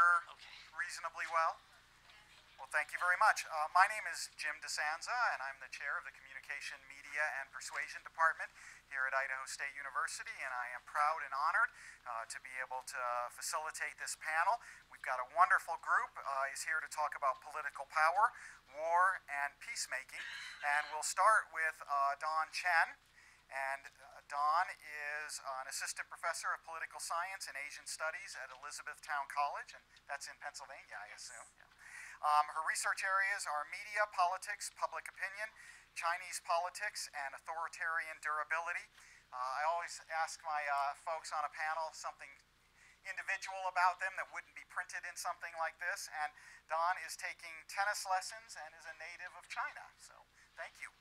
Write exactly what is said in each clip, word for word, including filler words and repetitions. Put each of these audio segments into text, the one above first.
Okay. Reasonably well? Well, thank you very much. Uh, my name is Jim DeSanza, and I'm the chair of the Communication, Media, and Persuasion Department here at Idaho State University, and I am proud and honored uh, to be able to facilitate this panel. We've got a wonderful group uh, is here to talk about political power, war, and peacemaking, and we'll start with uh, Don Chen. And uh, Dawn is uh, an assistant professor of political science and Asian studies at Elizabethtown College, and that's in Pennsylvania, I assume. Yeah. Um, her research areas are media, politics, public opinion, Chinese politics, and authoritarian durability. Uh, I always ask my uh, folks on a panel something individual about them that wouldn't be printed in something like this, and Dawn is taking tennis lessons and is a native of China, so thank you.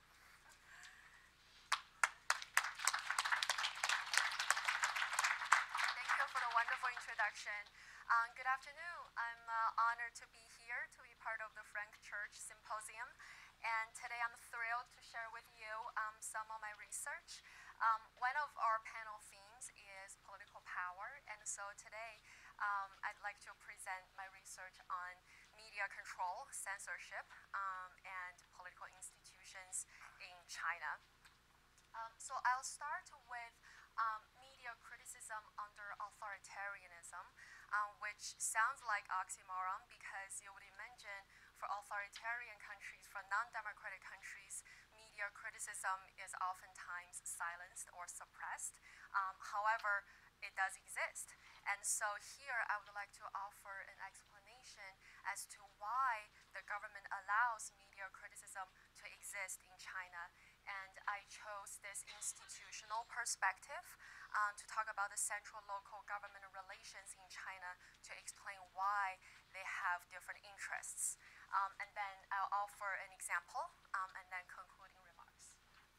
For the wonderful introduction. Um, good afternoon. I'm uh, honored to be here to be part of the Frank Church Symposium. And today I'm thrilled to share with you um, some of my research. Um, one of our panel themes is political power. And so today um, I'd like to present my research on media control, censorship, um, and political institutions in China. Um, so I'll start with um, media criticism under authoritarianism, um, which sounds like oxymoron because you would imagine for authoritarian countries, for non-democratic countries, media criticism is oftentimes silenced or suppressed. Um, however, it does exist. And so here I would like to offer an explanation as to why the government allows media criticism to exist in China. And I chose this institutional perspective um, to talk about the central-local government relations in China to explain why they have different interests. Um, and then I'll offer an example um, and then concluding remarks.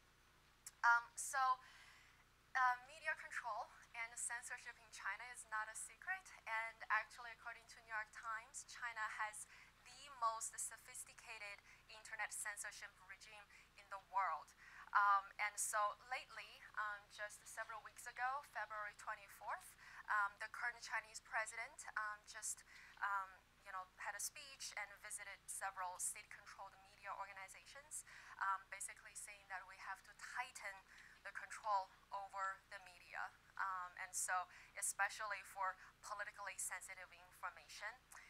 Um, so uh, media control and censorship in China is not a secret. And actually, according to New York Times, China has the most sophisticated internet censorship regime in the world. Um, and so lately, um, just several weeks ago, February twenty-fourth, um, the current Chinese president um, just um, you know, had a speech and visited several state-controlled media organizations, um, basically saying that we have to tighten the control over the media, um, and so especially for politically sensitive information.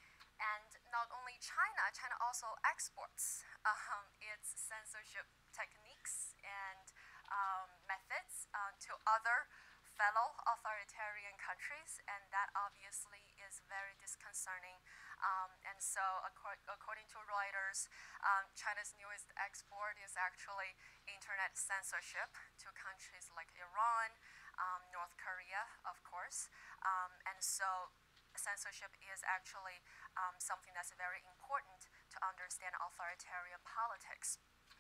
And not only China, China also exports um, its censorship techniques and um, methods uh, to other fellow authoritarian countries, and that obviously is very disconcerting. Um, and so accord according to Reuters, um, China's newest export is actually internet censorship to countries like Iran, um, North Korea, of course. Um, and so censorship is actually um, something that's very important to understand authoritarian politics.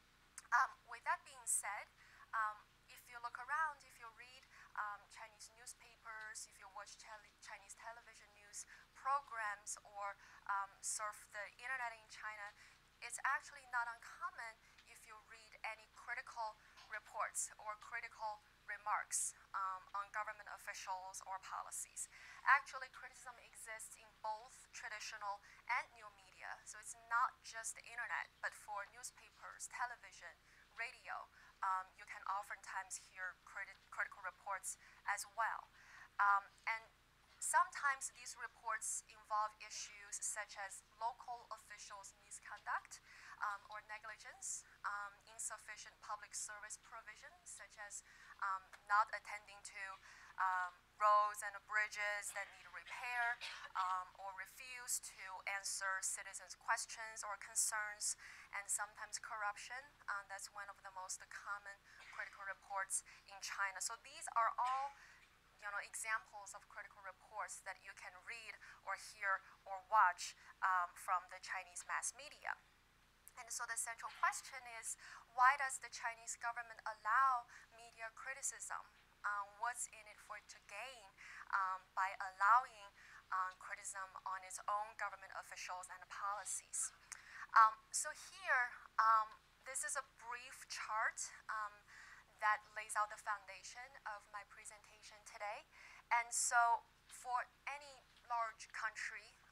Um, with that being said, um, if you look around, if you read um, Chinese newspapers, if you watch Chinese television news programs, or um, surf the internet in China, it's actually not uncommon if you read any critical reports or critical remarks um, on government officials or policies. Actually, criticism exists in both traditional and new media. So it's not just the internet, but for newspapers, television, radio, um, you can oftentimes hear criti critical reports as well. Um, and sometimes these reports involve issues such as local officials' misconduct um, or negligence, um, insufficient public service provision, such as um, not attending to um, roads and bridges that need repair, um, or refuse to answer citizens' questions or concerns, and sometimes corruption. Um, that's one of the most common critical reports in China. So these are all you know, examples of critical reports that you can read or hear or watch um, from the Chinese mass media. And so the central question is, why does the Chinese government allow media criticism? Um, what's in it for it to gain um, by allowing um, criticism on its own government officials and policies? Um, so here, um, this is a brief chart um, that lays out the foundation of my presentation today. And so for any large country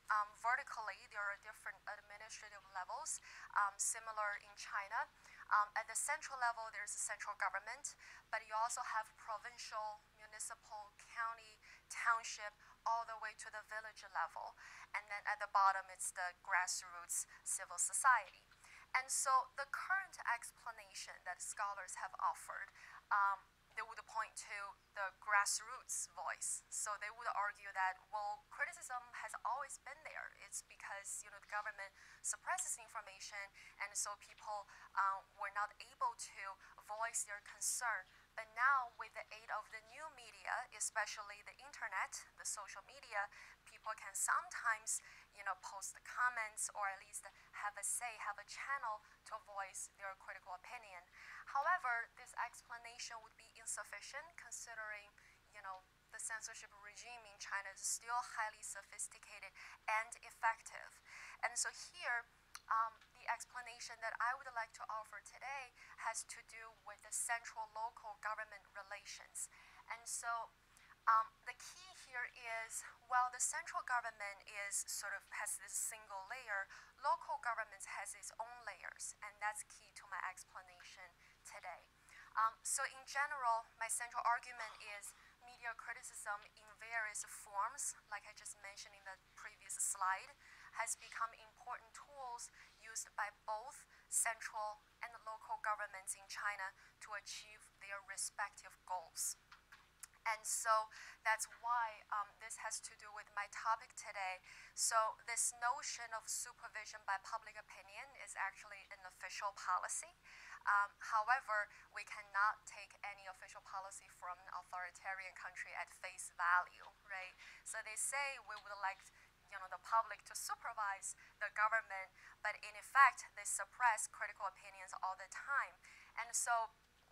Um, vertically, there are different administrative levels, um, similar in China. Um, at the central level, there's a central government, but you also have provincial, municipal, county, township, all the way to the village level. And then at the bottom, it's the grassroots civil society. And so the current explanation that scholars have offered, um, they would point to the grassroots voice. So they would argue that, well, criticism has always been there. It's because, you know, the government suppresses information, and so people um, were not able to voice their concern. But now, with the aid of the new media, especially the internet, the social media, people can sometimes, you know, post comments or at least have a say, have a channel to voice their critical opinion. However, this explanation would be insufficient considering, you know, the censorship regime in China is still highly sophisticated and effective. And so here, um, the explanation that I would like to offer today has to do with the central-local government relations. And so um, the key here is, while the central government is sort of has this single layer, local government has its own layers, and that's key to my explanation today. Um, so in general, my central argument is media criticism in various forms, like I just mentioned in the previous slide, has become important tools used by both central and local governments in China to achieve their respective goals. And so that's why um, this has to do with my topic today. So this notion of supervision by public opinion is actually an official policy. Um, however, we cannot take any official policy from an authoritarian country at face value, right? So they say we would like, you know, the public to supervise the government, but in effect, they suppress critical opinions all the time. And so,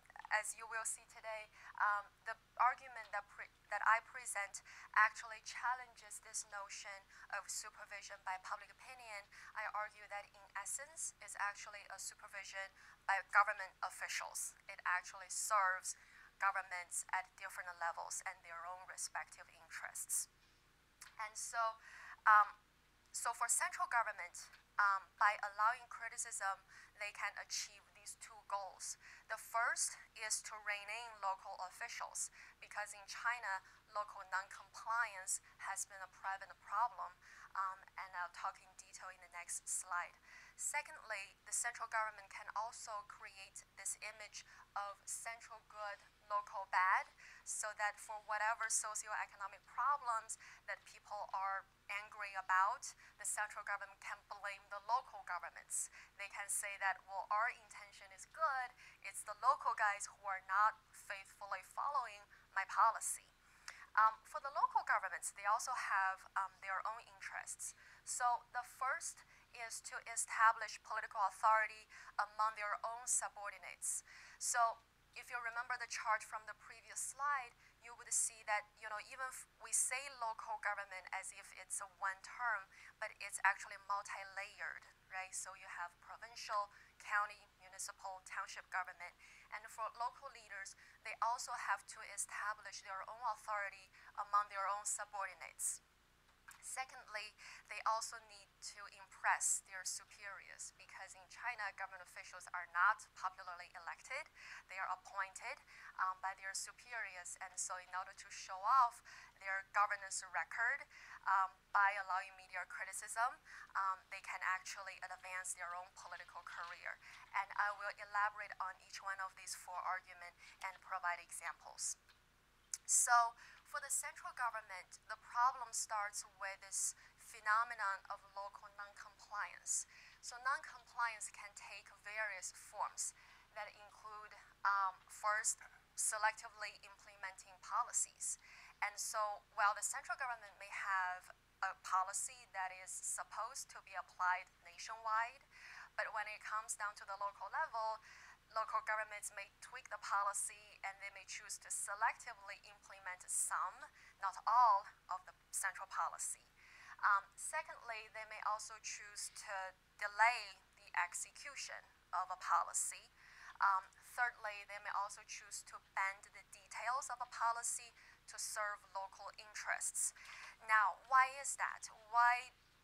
as you will see today, um, the argument that, pre that I present actually challenges this notion of supervision by public opinion. I argue that in essence, it's actually a supervision by government officials. It actually serves governments at different levels and their own respective interests. And so, um, so for central government, um, by allowing criticism, they can achieve these two goals. The first is to rein in local officials, because in China, local non-compliance has been a prevalent problem, um, and I'll talk in detail in the next slide. Secondly, the central government can also create this image of central good, local bad, so that for whatever socioeconomic problems that people are angry about, the central government can blame the local governments. They can say that, well, our intention is good, it's the local guys who are not faithfully following my policy. Um, for the local governments, they also have um, their own interests. So the first is to establish political authority among their own subordinates. So if you remember the chart from the previous slide, you would see that, you know, even if we say local government as if it's a one term, but it's actually multi-layered, right? So you have provincial, county, municipal, township government. And for local leaders, they also have to establish their own authority among their own subordinates. Secondly, they also need to impress their superiors, because in China, government officials are not popularly elected. They are appointed um, by their superiors, and so in order to show off their governance record um, by allowing media criticism, um, they can actually advance their own political career. And I will elaborate on each one of these four arguments and provide examples. So for the central government, the problem starts with this phenomenon of local non-compliance. So non-compliance can take various forms that include, um, first, selectively implementing policies. And so while the central government may have a policy that is supposed to be applied nationwide, but when it comes down to the local level, local governments may tweak the policy, and they may choose to selectively implement some, not all, of the central policy. Um, secondly, they may also choose to delay the execution of a policy. Um, thirdly, they may also choose to bend the details of a policy to serve local interests. Now, why is that? Why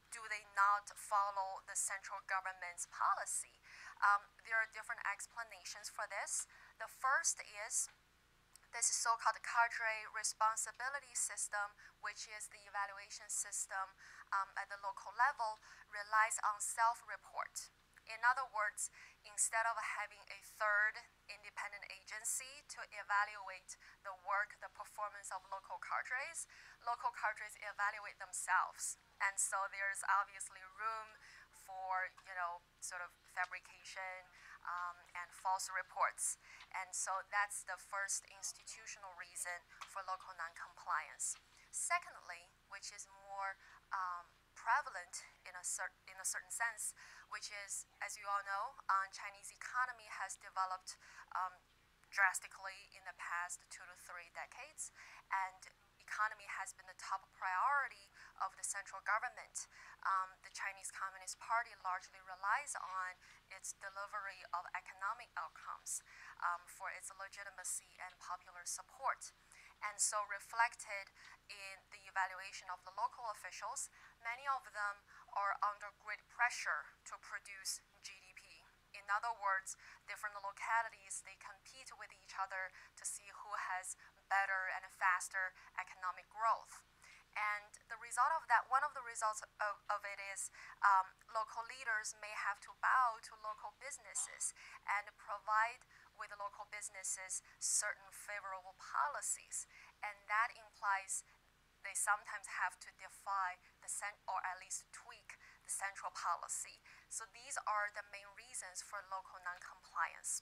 do they not follow the central government's policy? Um, there are different explanations for this. The first is this so-called cadre responsibility system, which is the evaluation system um, at the local level, relies on self-report. In other words, instead of having a third independent agency to evaluate the work, the performance of local cadres, local cadres evaluate themselves. And so there's obviously room for, you know, sort of fabrication um, and false reports. And so that's the first institutional reason for local noncompliance. Secondly, which is more um, prevalent in a, cer in a certain sense, which is, as you all know, um, Chinese economy has developed um, drastically in the past two to three decades, and economy has been the top priority of the central government. Um, the Chinese Communist Party largely relies on its delivery of economic outcomes um, for its legitimacy and popular support. And so reflected in the evaluation of the local officials, many of them are under great pressure to produce G D P. In other words, different localities, they compete with each other to see who has better and faster economic growth. And the result of that, one of the results of, of it is um, local leaders may have to bow to local businesses and provide with local businesses certain favorable policies. And that implies they sometimes have to defy the cent or at least tweak the central policy. So these are the main reasons for local noncompliance.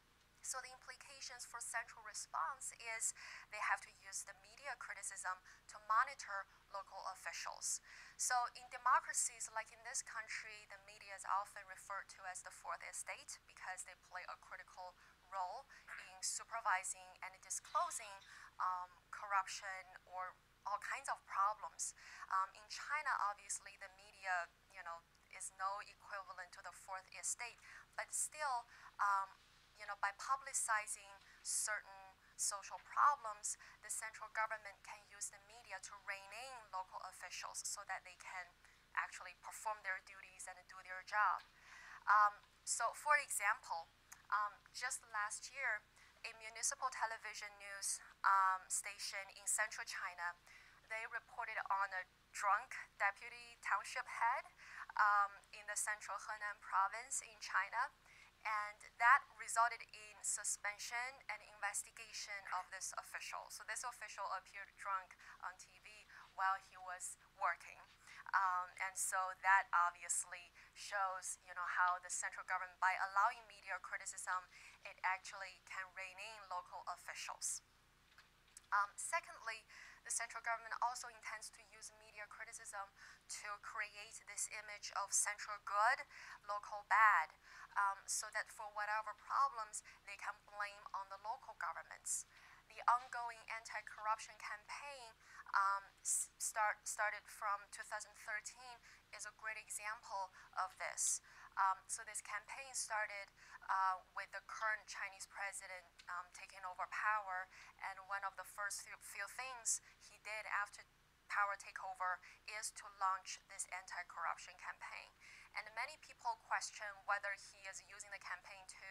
So the implications for central response is they have to use the media criticism to monitor local officials. So in democracies like in this country, the media is often referred to as the fourth estate because they play a critical role in supervising and disclosing um, corruption or all kinds of problems. Um, in China, obviously, the media, you know, is no equivalent to the fourth estate, but still, um, you know, by publicizing certain social problems, the central government can use the media to rein in local officials so that they can actually perform their duties and do their job. Um, so, for example, um, just last year, a municipal television news um, station in central China, they reported on a drunk deputy township head um, in the central Henan province in China. And that resulted in suspension and investigation of this official. So this official appeared drunk on T V while he was working. Um, and so that obviously shows, you know, how the central government, by allowing media criticism, it actually can rein in local officials. Um, secondly, the central government also intends to use media criticism to create this image of central good, local bad, um, so that for whatever problems, they can blame on the local governments. The ongoing anti-corruption campaign um, start, started from two thousand thirteen is a great example of this. Um, so this campaign started uh, with the current Chinese president um, taking over power, and one of the first few, few things he did after power takeover is to launch this anti-corruption campaign. And many people question whether he is using the campaign to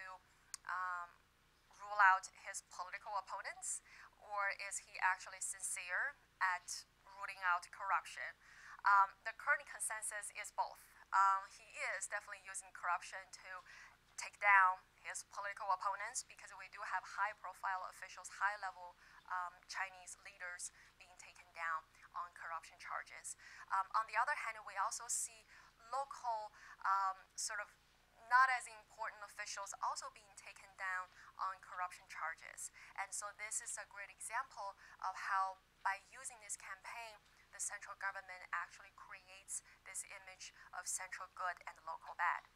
um, rule out his political opponents, or is he actually sincere at rooting out corruption? Um, the current consensus is both. Um, he is definitely using corruption to take down his political opponents, because we do have high-profile officials, high-level um, Chinese leaders being taken down on corruption charges. Um, on the other hand, we also see local um, sort of not as important officials also being taken down on corruption charges. And so this is a great example of how, by using this campaign, the central government actually creates this image of central good and local bad.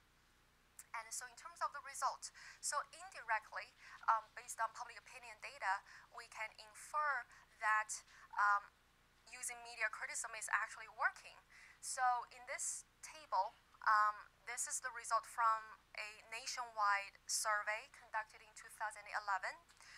And so in terms of the result, so indirectly, um, based on public opinion data, we can infer that um, using media criticism is actually working. So in this table, um, this is the result from a nationwide survey conducted in two thousand eleven.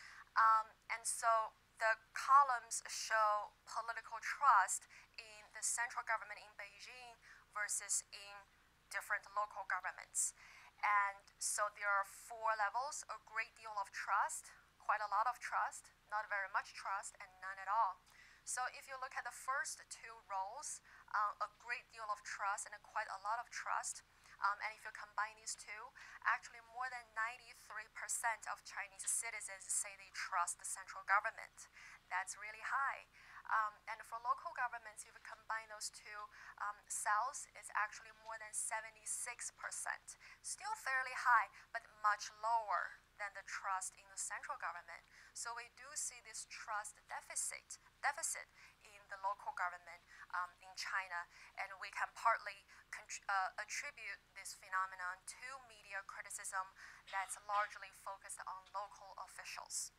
Um, and so the columns show political trust in the central government in Beijing versus in different local governments. And so there are four levels: a great deal of trust, quite a lot of trust, not very much trust, and none at all. So if you look at the first two roles, uh, a great deal of trust and a quite a lot of trust, um, and if you combine these two, actually more than ninety-three percent of Chinese citizens say they trust the central government. That's really high. Um, and for local governments, if you combine those two um, cells, it's actually more than seventy-six percent. Still fairly high, but much lower than the trust in the central government. So we do see this trust deficit, deficit in the local government um, in China, and we can partly uh, attribute this phenomenon to media criticism that's largely focused on local officials.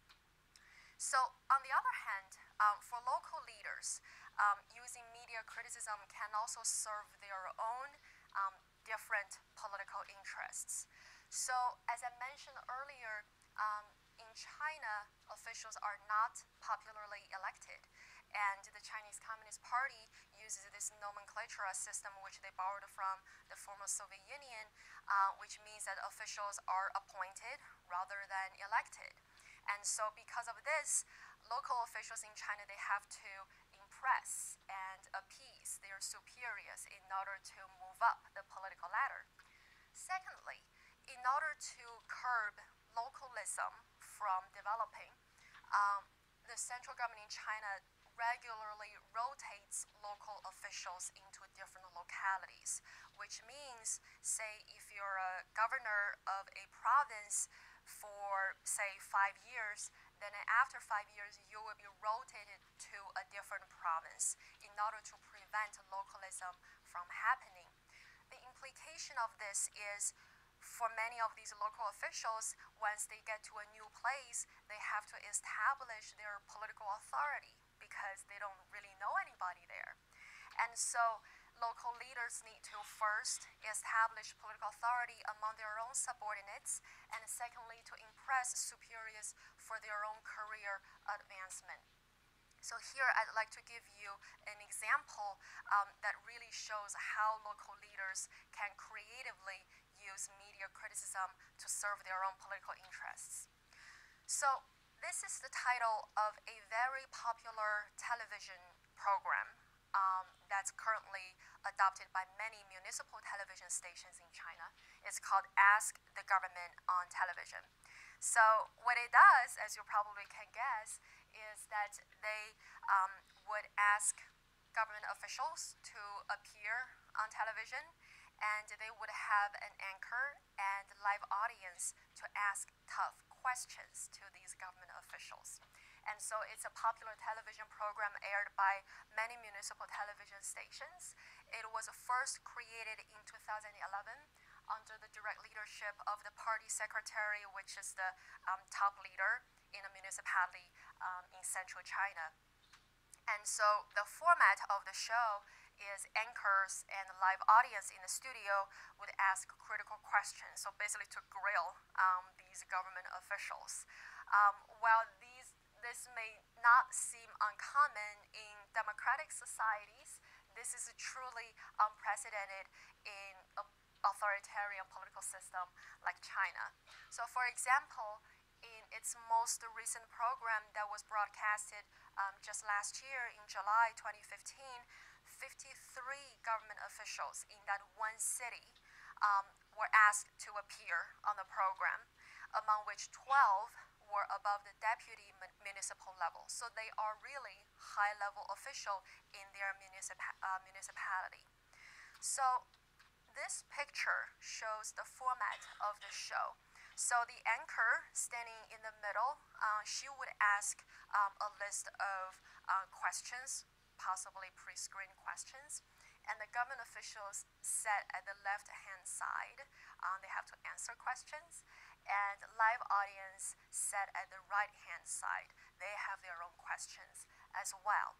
So on the other hand, um, for local leaders, um, using media criticism can also serve their own um, different political interests. So as I mentioned earlier, um, in China, officials are not popularly elected. And the Chinese Communist Party uses this nomenclature system, which they borrowed from the former Soviet Union, uh, which means that officials are appointed rather than elected. And so because of this, local officials in China, they have to impress and appease their superiors in order to move up the political ladder. Secondly, in order to curb localism from developing, um, the central government in China regularly rotates local officials into different localities, which means, say, if you're a governor of a province for, say, five years, then after five years, you will be rotated to a different province in order to prevent localism from happening. The implication of this is, for many of these local officials, once they get to a new place, they have to establish their political authority because they don't really know anybody there. And so local leaders need to first establish political authority among their own subordinates, and secondly, to impress superiors for their own career advancement. So here I'd like to give you an example um, that really shows how local leaders can creatively use media criticism to serve their own political interests. So this is the title of a very popular television program um, that's currently adopted by many municipal television stations in China. It's called Ask the Government on Television. So what it does, as you probably can guess, is that they um, would ask government officials to appear on television, and they would have an anchor and live audience to ask tough questions to these government officials. And so it's a popular television program aired by many municipal television stations. It was first created in two thousand eleven under the direct leadership of the party secretary, which is the um, top leader in a municipality um, in central China. And so the format of the show is anchors and live audience in the studio would ask critical questions, so basically to grill um, these government officials. Um, while these, this may not seem uncommon in democratic societies, this is truly unprecedented in an authoritarian political system like China. So for example, in its most recent program that was broadcasted um, just last year in July twenty fifteen, fifty-three government officials in that one city um, were asked to appear on the program, among which twelve were above the deputy municipal level. So they are really high-level official in their municip uh, municipality. So this picture shows the format of the show. So the anchor standing in the middle, uh, she would ask um, a list of uh, questions, possibly pre-screened questions, and the government officials sat at the left-hand side. Um, they have to answer questions, and live audience sat at the right-hand side. They have their own questions as well.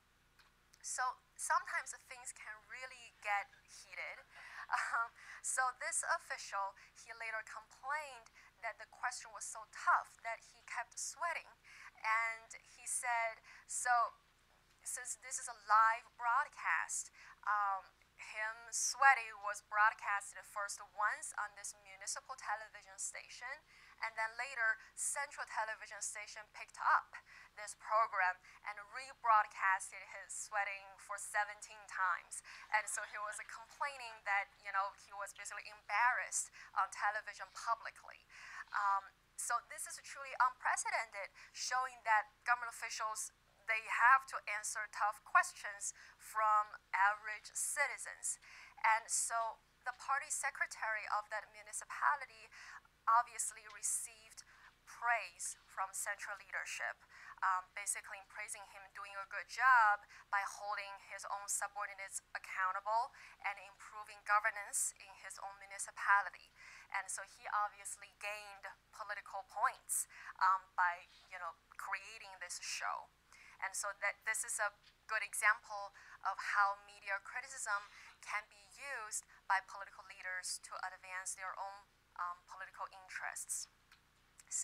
So sometimes things can really get heated. Um, so this official, he later complained that the question was so tough that he kept sweating. And he said, so since this is a live broadcast, um, him sweating was broadcasted first once on this municipal television station, and then later central television station picked up this program and rebroadcasted his sweating for seventeen times. And so he was complaining that, you know, he was basically embarrassed on television publicly. Um, so this is truly unprecedented, showing that government officials, they have to answer tough questions from average citizens. And so the party secretary of that municipality obviously received praise from central leadership, um, basically praising him doing a good job by holding his own subordinates accountable and improving governance in his own municipality. And so he obviously gained political points um, by, you know, creating this show. And so that this is a good example of how media criticism can be used by political leaders to advance their own um, political interests. So,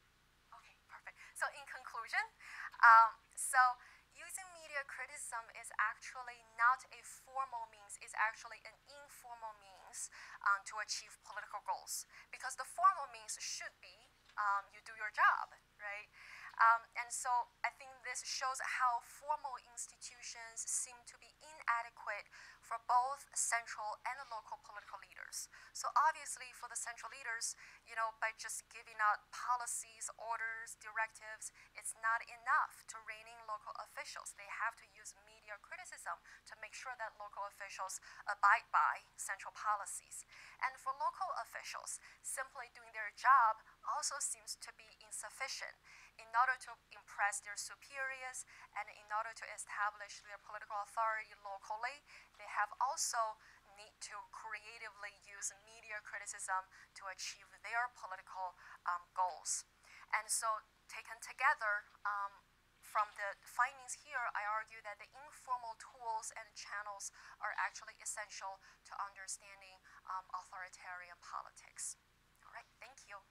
okay, perfect. So in conclusion, um, so using media criticism is actually not a formal means, it's actually an informal means um, to achieve political goals. Because the formal means should be um, you do your job, right? Um, and so I think this shows how formal institutions seem to be inadequate for both central and local political leaders. So obviously for the central leaders, you know, by just giving out policies, orders, directives, it's not enough to rein in local officials. They have to use media criticism to make sure that local officials abide by central policies. And for local officials, simply doing their job also seems to be insufficient. In order to impress their superiors and in order to establish their political authority locally, they have also need to creatively use media criticism to achieve their political um, goals. And so taken together, um, from the findings here, I argue that the informal tools and channels are actually essential to understanding um, authoritarian politics. All right, thank you.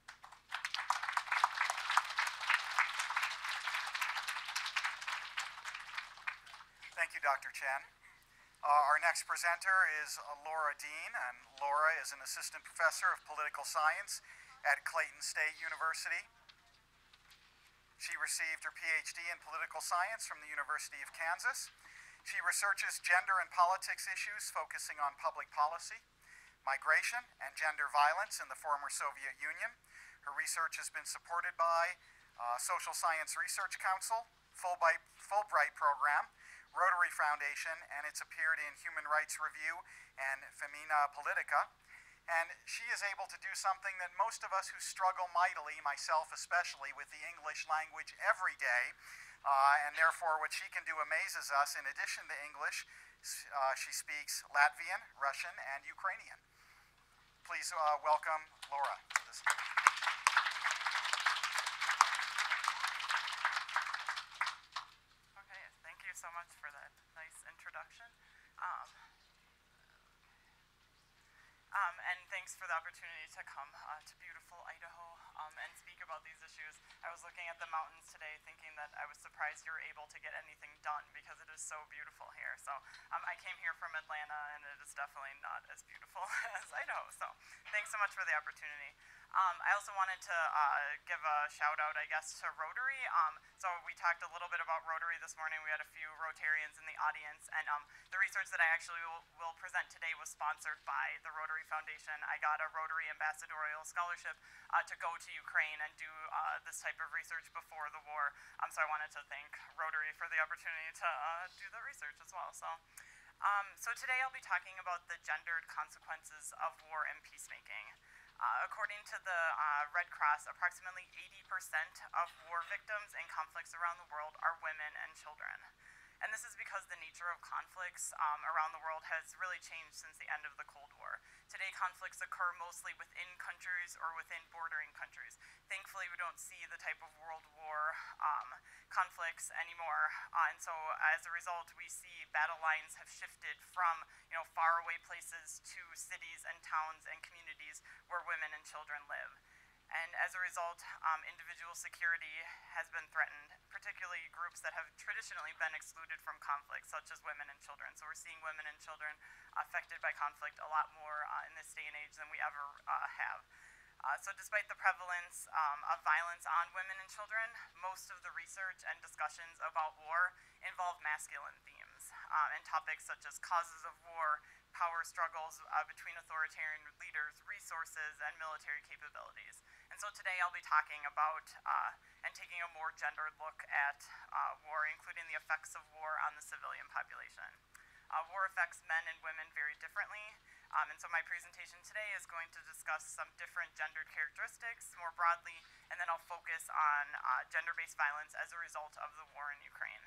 Thank you, Doctor Chen. Uh, our next presenter is uh, Laura Dean, and Laura is an assistant professor of political science at Clayton State University. She received her P H D in political science from the University of Kansas. She researches gender and politics issues focusing on public policy, migration, and gender violence in the former Soviet Union. Her research has been supported by uh, Social Science Research Council, Fulbright, Fulbright Program, Rotary Foundation, and it's appeared in Human Rights Review and Femina Politica. And she is able to do something that most of us who struggle mightily, myself especially, with the English language every day, uh, and therefore what she can do amazes us. In addition to English, uh, she speaks Latvian, Russian, and Ukrainian. Please uh, welcome Laura to this. Okay, thank you so much for that nice introduction. Um, Um, and thanks for the opportunity to come uh, to beautiful Idaho um, and speak about these issues. I was looking at the mountains today thinking that I was surprised you were able to get anything done because it is so beautiful here. So um, I came here from Atlanta and it is definitely not as beautiful as Idaho. So thanks so much for the opportunity. Um, I also wanted to uh, give a shout out, I guess, to Rotary. Um, so we talked a little bit about Rotary this morning. We had a few Rotarians in the audience, and um, the research that I actually will, will present today was sponsored by the Rotary Foundation. I got a Rotary Ambassadorial Scholarship uh, to go to Ukraine and do uh, this type of research before the war. Um, so I wanted to thank Rotary for the opportunity to uh, do the research as well. So, um, so today I'll be talking about the gendered consequences of war and peacemaking. Uh, according to the uh, Red Cross, approximately eighty percent of war victims in conflicts around the world are women and children. And this is because the nature of conflicts um, around the world has really changed since the end of the Cold War. Today, conflicts occur mostly within countries or within bordering countries. Thankfully, we don't see the type of World War um, conflicts anymore. Uh, and so, as a result, we see battle lines have shifted from, you know, faraway places to cities and towns and communities where women and children live. And as a result, um, individual security has been threatened, particularly groups that have traditionally been excluded from conflict, such as women and children. So we're seeing women and children affected by conflict a lot more uh, in this day and age than we ever uh, have. Uh, so despite the prevalence um, of violence on women and children, most of the research and discussions about war involve masculine themes um, and topics such as causes of war, power struggles uh, between authoritarian leaders, resources, and military capabilities. And so today I'll be talking about uh, and taking a more gendered look at uh, war, including the effects of war on the civilian population. Uh, war affects men and women very differently, um, and so my presentation today is going to discuss some different gendered characteristics more broadly, and then I'll focus on uh, gender-based violence as a result of the war in Ukraine.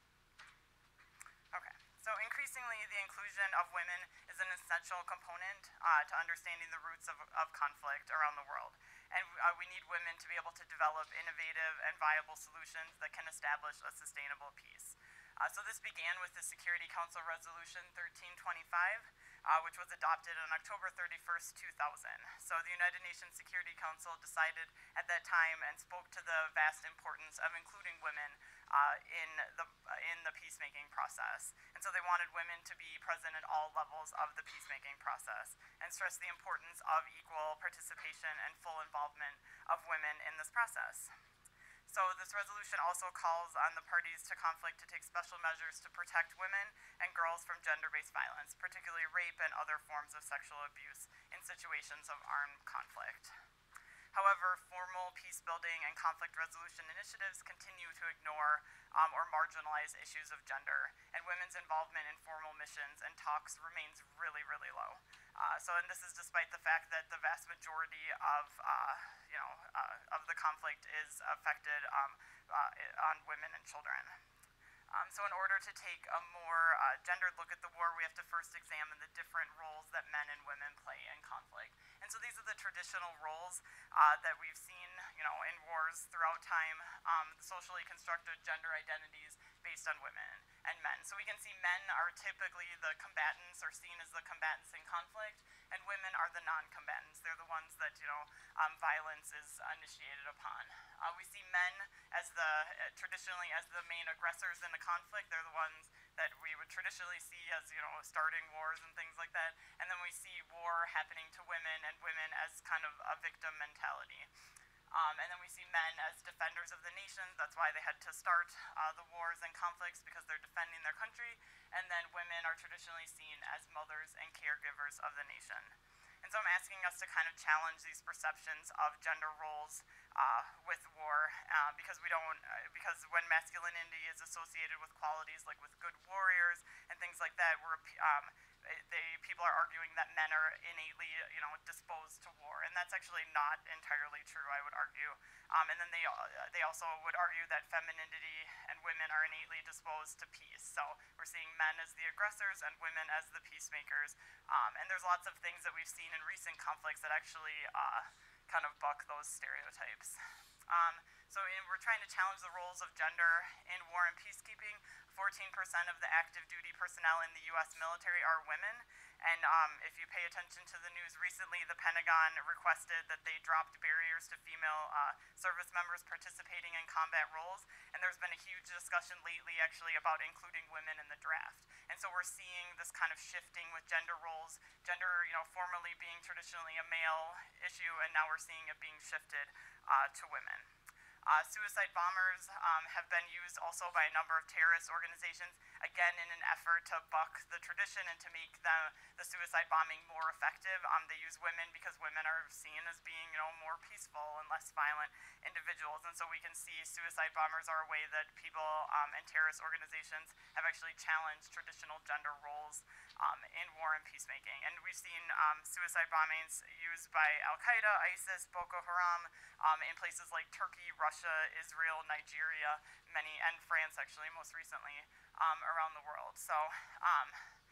Okay, so increasingly the inclusion of women is an essential component uh, to understanding the roots of, of conflict around the world. And uh, we need women to be able to develop innovative and viable solutions that can establish a sustainable peace. Uh, so this began with the Security Council Resolution thirteen twenty-five, uh, which was adopted on October thirty-first, two thousand. So the United Nations Security Council decided at that time and spoke to the vast importance of including women uh, in the uh, in the peacemaking process. And so they wanted women to be present at all levels of the peacemaking process and stressed the importance of equal participation and full involvement of women in this process. So this resolution also calls on the parties to conflict to take special measures to protect women and girls from gender-based violence, particularly rape and other forms of sexual abuse in situations of armed conflict. However, formal peace-building and conflict resolution initiatives continue to ignore um, or marginalize issues of gender, and women's involvement in formal missions and talks remains really, really low. Uh, so, and this is despite the fact that the vast majority of, uh, you know, uh, of the conflict is affected um, uh, on women and children. Um, so in order to take a more uh, gendered look at the war, we have to first examine the different roles that men and women play in conflict. And so these are the traditional roles uh, that we've seen, you know, in wars throughout time, um, socially constructed gender identities based on women and men. So we can see men are typically the combatants or seen as the combatants in conflict, and women are the non-combatants. They're the ones that, you know, um, violence is initiated upon. Uh, we see men as the, uh, traditionally as the main aggressors in a conflict. They're the ones that we would traditionally see as, you know, starting wars and things like that. And then we see war happening to women and women as kind of a victim mentality. Um, and then we see men as defenders of the nation. That's why they had to start uh, the wars and conflicts, because they're defending their country. And then women are traditionally seen as mothers and caregivers of the nation. And so I'm asking us to kind of challenge these perceptions of gender roles uh, with war, uh, because we don't, uh, because when masculinity is associated with qualities like with good warriors and things like that, we're, um, they, people are arguing that men are innately, you know, disposed to war, and that's actually not entirely true, I would argue. Um, and then they, uh, they also would argue that femininity and women are innately disposed to peace. So we're seeing men as the aggressors and women as the peacemakers. Um, and there's lots of things that we've seen in recent conflicts that actually uh, kind of buck those stereotypes. Um, so in, we're trying to challenge the roles of gender in war and peacekeeping. fourteen percent of the active duty personnel in the U S military are women. And um, if you pay attention to the news recently, the Pentagon requested that they dropped barriers to female uh, service members participating in combat roles. And there's been a huge discussion lately actually about including women in the draft. And so we're seeing this kind of shifting with gender roles, gender, you know, formerly being traditionally a male issue, and now we're seeing it being shifted uh, to women. Uh, suicide bombers um, have been used also by a number of terrorist organizations, again in an effort to buck the tradition and to make the, the suicide bombing more effective. Um, they use women because women are seen as being, you know, more peaceful and less violent individuals. And so we can see suicide bombers are a way that people um, and terrorist organizations have actually challenged traditional gender roles um, in war and peacemaking. And we've seen um, suicide bombings used by Al-Qaeda, ISIS, Boko Haram, um, in places like Turkey, Russia, Israel, Nigeria, many, and France actually most recently, um, around the world. So um,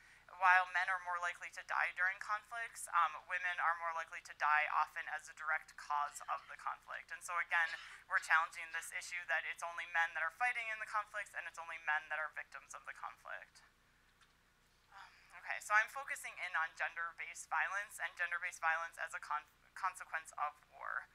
while men are more likely to die during conflicts, um, women are more likely to die often as a direct cause of the conflict. And so again, we're challenging this issue that it's only men that are fighting in the conflicts and it's only men that are victims of the conflict. Okay, so I'm focusing in on gender-based violence and gender-based violence as a con consequence of war.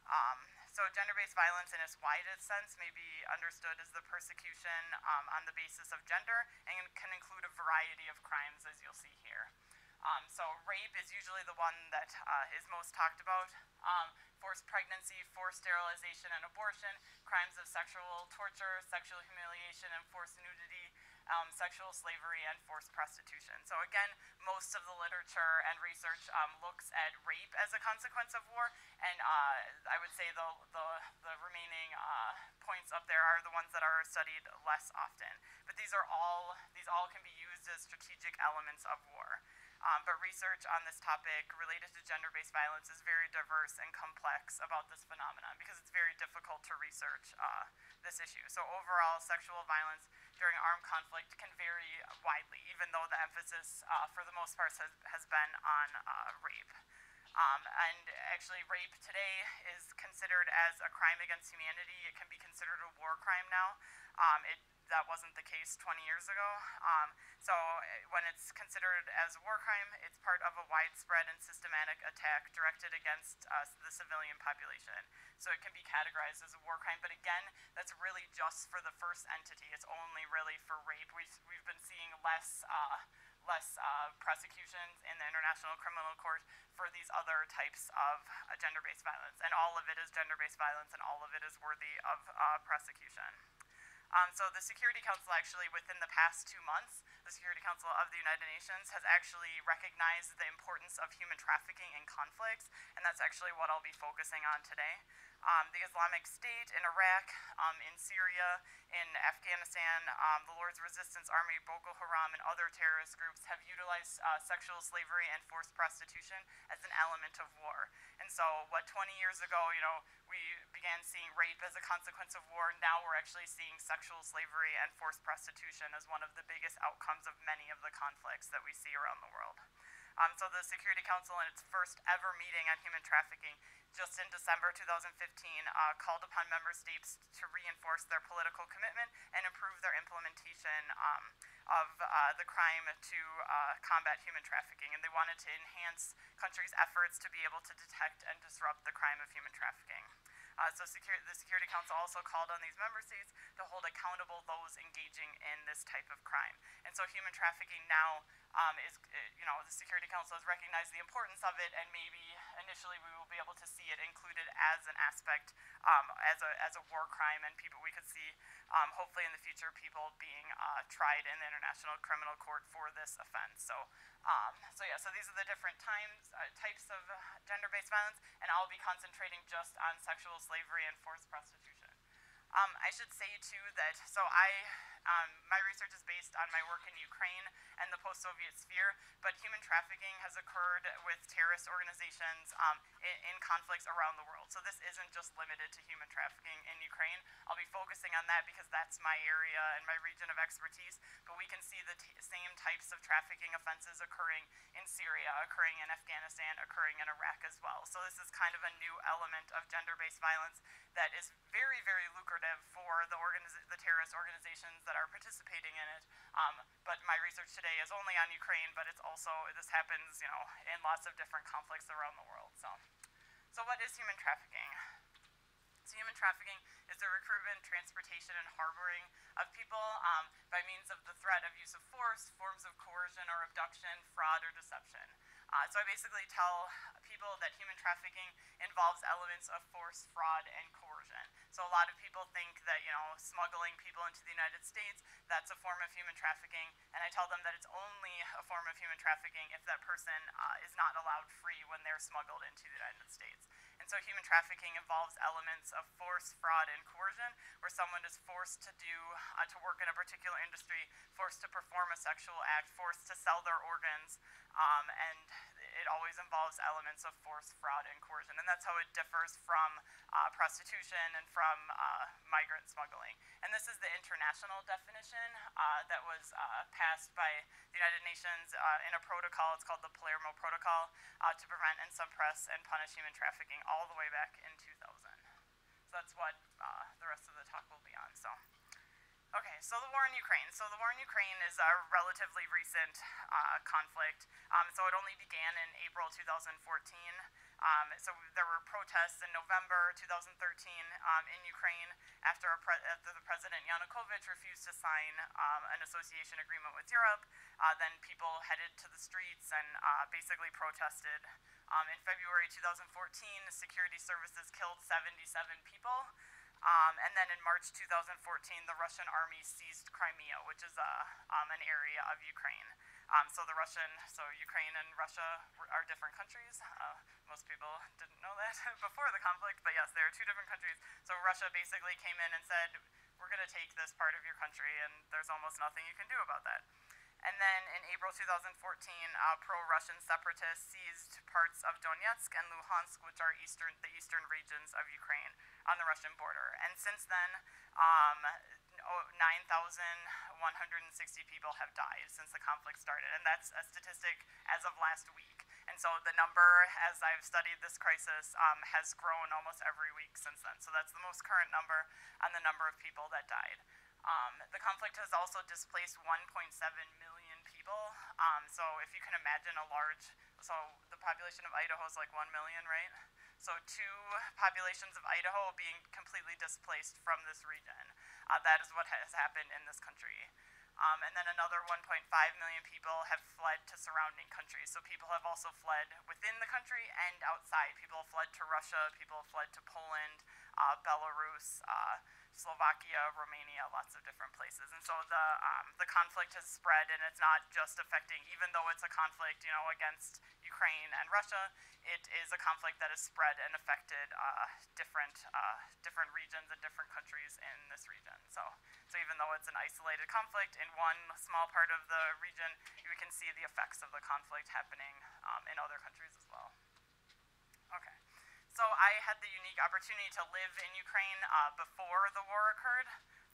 Um, so gender-based violence in its widest sense may be understood as the persecution um, on the basis of gender and can include a variety of crimes, as you'll see here. Um, so rape is usually the one that uh, is most talked about. Um, forced pregnancy, forced sterilization and abortion, crimes of sexual torture, sexual humiliation and forced nudity, um, sexual slavery, and forced prostitution. So again, most of the literature and research um, looks at rape as a consequence of war, and uh, I would say the, the, the remaining uh, points up there are the ones that are studied less often. But these are all, these all can be used as strategic elements of war. Um, but research on this topic related to gender-based violence is very diverse and complex about this phenomenon because it's very difficult to research uh, this issue. So overall, sexual violence during armed conflict can vary widely, even though the emphasis uh, for the most part has, has been on uh, rape. Um, and actually, rape today is considered as a crime against humanity. It can be considered a war crime now. Um, it, that wasn't the case twenty years ago. Um, so when it's considered as a war crime, it's part of a widespread and systematic attack directed against uh, the civilian population. So it can be categorized as a war crime, but again, that's really just for the first entity. It's only really for rape. We've, we've been seeing less uh, less uh, prosecutions in the International Criminal Court for these other types of uh, gender-based violence. And all of it is gender-based violence, and all of it is worthy of uh, prosecution. Um, so the Security Council actually, within the past two months, the Security Council of the United Nations has actually recognized the importance of human trafficking in conflicts, and that's actually what I'll be focusing on today. Um, the Islamic State in Iraq, um, in Syria, in Afghanistan, um, the Lord's Resistance Army, Boko Haram, and other terrorist groups have utilized uh, sexual slavery and forced prostitution as an element of war. And so what twenty years ago, you know, we began seeing rape as a consequence of war, now we're actually seeing sexual slavery and forced prostitution as one of the biggest outcomes of many of the conflicts that we see around the world. Um, so the Security Council, in its first ever meeting on human trafficking, just in December two thousand fifteen, uh, called upon member states to reinforce their political commitment and improve their implementation um, of uh, the crime to uh, combat human trafficking. And they wanted to enhance countries' efforts to be able to detect and disrupt the crime of human trafficking. Uh, so secure, the Security Council also called on these member states to hold accountable those engaging in this type of crime. And so human trafficking now um, is, you know, the Security Council has recognized the importance of it, and maybe initially we will be able to see it included as an aspect, um, as a as a war crime, and people we could see, um, hopefully in the future, people being uh, tried in the International Criminal Court for this offense. So, um, so yeah, so these are the different times, uh, types of uh, gender-based violence, and I'll be concentrating just on sexual slavery and forced prostitution. Um, I should say too that, so I, um, my research is based on my work in Ukraine and the post-Soviet sphere, but human trafficking has occurred with terrorist organizations um, in, in conflicts around the world. So this isn't just limited to human trafficking in Ukraine. I'll be focusing on that because that's my area and my region of expertise, but we can see the t same types of trafficking offenses occurring in Syria, occurring in Afghanistan, occurring in Iraq as well. So this is kind of a new element of gender-based violence that is very, very lucrative for the, the terrorist organizations that are participating in it. Um, but my research today is only on Ukraine, but it's also, this happens, you know, in lots of different conflicts around the world. So, so what is human trafficking? So human trafficking is the recruitment, transportation, and harboring of people um, by means of the threat of use of force, forms of coercion or abduction, fraud, or deception. Uh, so I basically tell people that human trafficking involves elements of force, fraud, and coercion. So a lot of people think that, you know, smuggling people into the United States, that's a form of human trafficking, and I tell them that it's only a form of human trafficking if that person uh, is not allowed free when they're smuggled into the United States. And so human trafficking involves elements of force, fraud, and coercion, where someone is forced to do, uh, to work in a particular industry, forced to perform a sexual act, forced to sell their organs, um, and it always involves elements of force, fraud, and coercion. And that's how it differs from uh, prostitution and from uh, migrant smuggling. And this is the international definition uh, that was uh, passed by the United Nations uh, in a protocol. It's called the Palermo Protocol uh, to prevent and suppress and punish human trafficking all the way back in two thousand. So that's what uh, the rest of the talk will be on. So. Okay, so the war in Ukraine. So the war in Ukraine is a relatively recent uh, conflict. Um, so it only began in April two thousand fourteen. Um, so there were protests in November two thousand thirteen um, in Ukraine after, a pre- after the President Yanukovych refused to sign um, an association agreement with Europe. Uh, then people headed to the streets and uh, basically protested. Um, in February two thousand fourteen, security services killed seventy-seven people. Um, and then in March two thousand fourteen, the Russian army seized Crimea, which is a, um, an area of Ukraine. Um, so the Russian, so Ukraine and Russia are different countries. Uh, most people didn't know that before the conflict, but yes, they are two different countries. So Russia basically came in and said, we're going to take this part of your country, and there's almost nothing you can do about that. And then in April two thousand fourteen, uh, pro-Russian separatists seized parts of Donetsk and Luhansk, which are eastern, the eastern regions of Ukraine on the Russian border. And since then, um, nine thousand one hundred sixty people have died since the conflict started, and that's a statistic as of last week. And so the number, as I've studied this crisis, um, has grown almost every week since then. So that's the most current number on the number of people that died. Um, the conflict has also displaced one point seven million people. Um, so if you can imagine a large, so the population of Idaho is like one million, right? So two populations of Idaho being completely displaced from this region. Uh, that is what has happened in this country. Um, and then another one point five million people have fled to surrounding countries. So people have also fled within the country and outside. People have fled to Russia, people have fled to Poland, uh, Belarus, uh, Slovakia, Romania, lots of different places. And so the um, the conflict has spread, and it's not just affecting, even though it's a conflict, you know, against Ukraine and Russia, it is a conflict that has spread and affected uh, different uh, different regions and different countries in this region. So, so even though it's an isolated conflict in one small part of the region, you can see the effects of the conflict happening um, in other countries as well. Okay. So I had the unique opportunity to live in Ukraine uh, before the war occurred.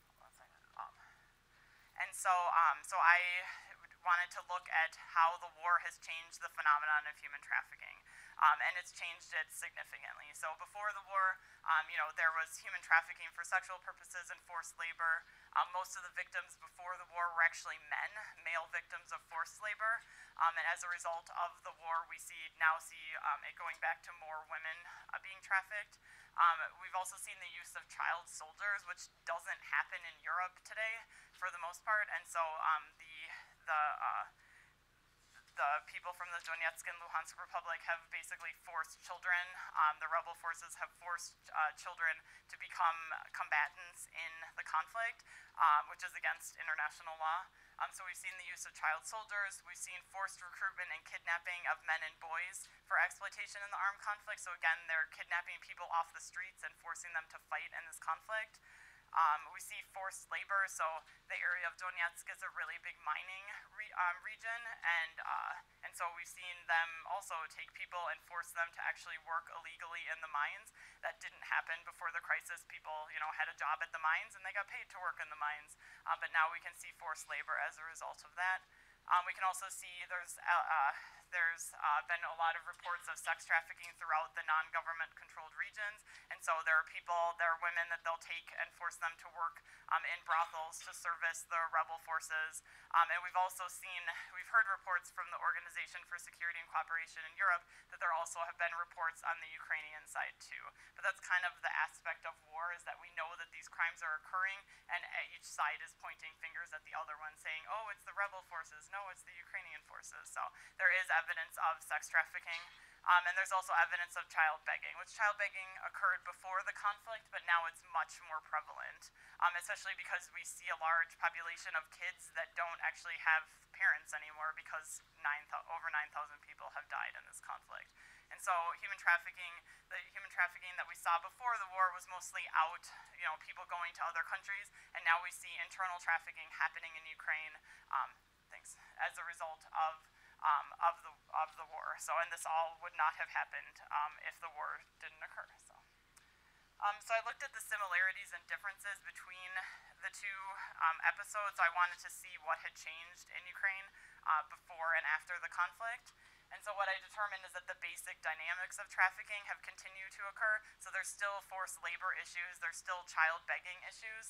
Um, and so, um, so I wanted to look at how the war has changed the phenomenon of human trafficking. Um, and it's changed it significantly. So before the war, um, you know, there was human trafficking for sexual purposes and forced labor. Um, most of the victims before the war were actually men, male victims of forced labor. Um, and as a result of the war, we see now see um, it going back to more women uh, being trafficked. Um, we've also seen the use of child soldiers, which doesn't happen in Europe today for the most part. And so um, the the uh, the people from the Donetsk and Luhansk Republic have basically forced children, um, the rebel forces have forced uh, children to become combatants in the conflict, um, which is against international law. Um, so we've seen the use of child soldiers, we've seen forced recruitment and kidnapping of men and boys for exploitation in the armed conflict. So again, they're kidnapping people off the streets and forcing them to fight in this conflict. Um, we see forced labor, so the area of Donetsk is a really big mining re um, region, and uh, and so we've seen them also take people and force them to actually work illegally in the mines. That didn't happen before the crisis. People, you know, had a job at the mines and they got paid to work in the mines, uh, but now we can see forced labor as a result of that. Um, we can also see there's uh, uh, there's uh, been a lot of reports of sex trafficking throughout the non-government controlled regions, and so there are people, there are women that they'll take and force them to work um, in brothels to service the rebel forces. Um, and we've also seen, we've heard reports from the Organization for Security and Cooperation in Europe that there also have been reports on the Ukrainian side too. But that's kind of the aspect of war, is that we know that these crimes are occurring, and each side is pointing fingers at the other one saying, oh, it's the rebel forces, no, it's the Ukrainian forces. So there is evidence of sex trafficking. Um, and there's also evidence of child begging, which child begging occurred before the conflict, but now it's much more prevalent, um, especially because we see a large population of kids that don't actually have parents anymore, because nine over nine thousand people have died in this conflict. And so human trafficking, the human trafficking that we saw before the war was mostly out, you know, people going to other countries, and now we see internal trafficking happening in Ukraine, um, thanks, as a result of Um, of the of the war. So, and this all would not have happened um, if the war didn't occur. So, um, so I looked at the similarities and differences between the two um, episodes. I wanted to see what had changed in Ukraine uh, before and after the conflict. And so what I determined is that the basic dynamics of trafficking have continued to occur. So there's still forced labor issues, there's still child begging issues,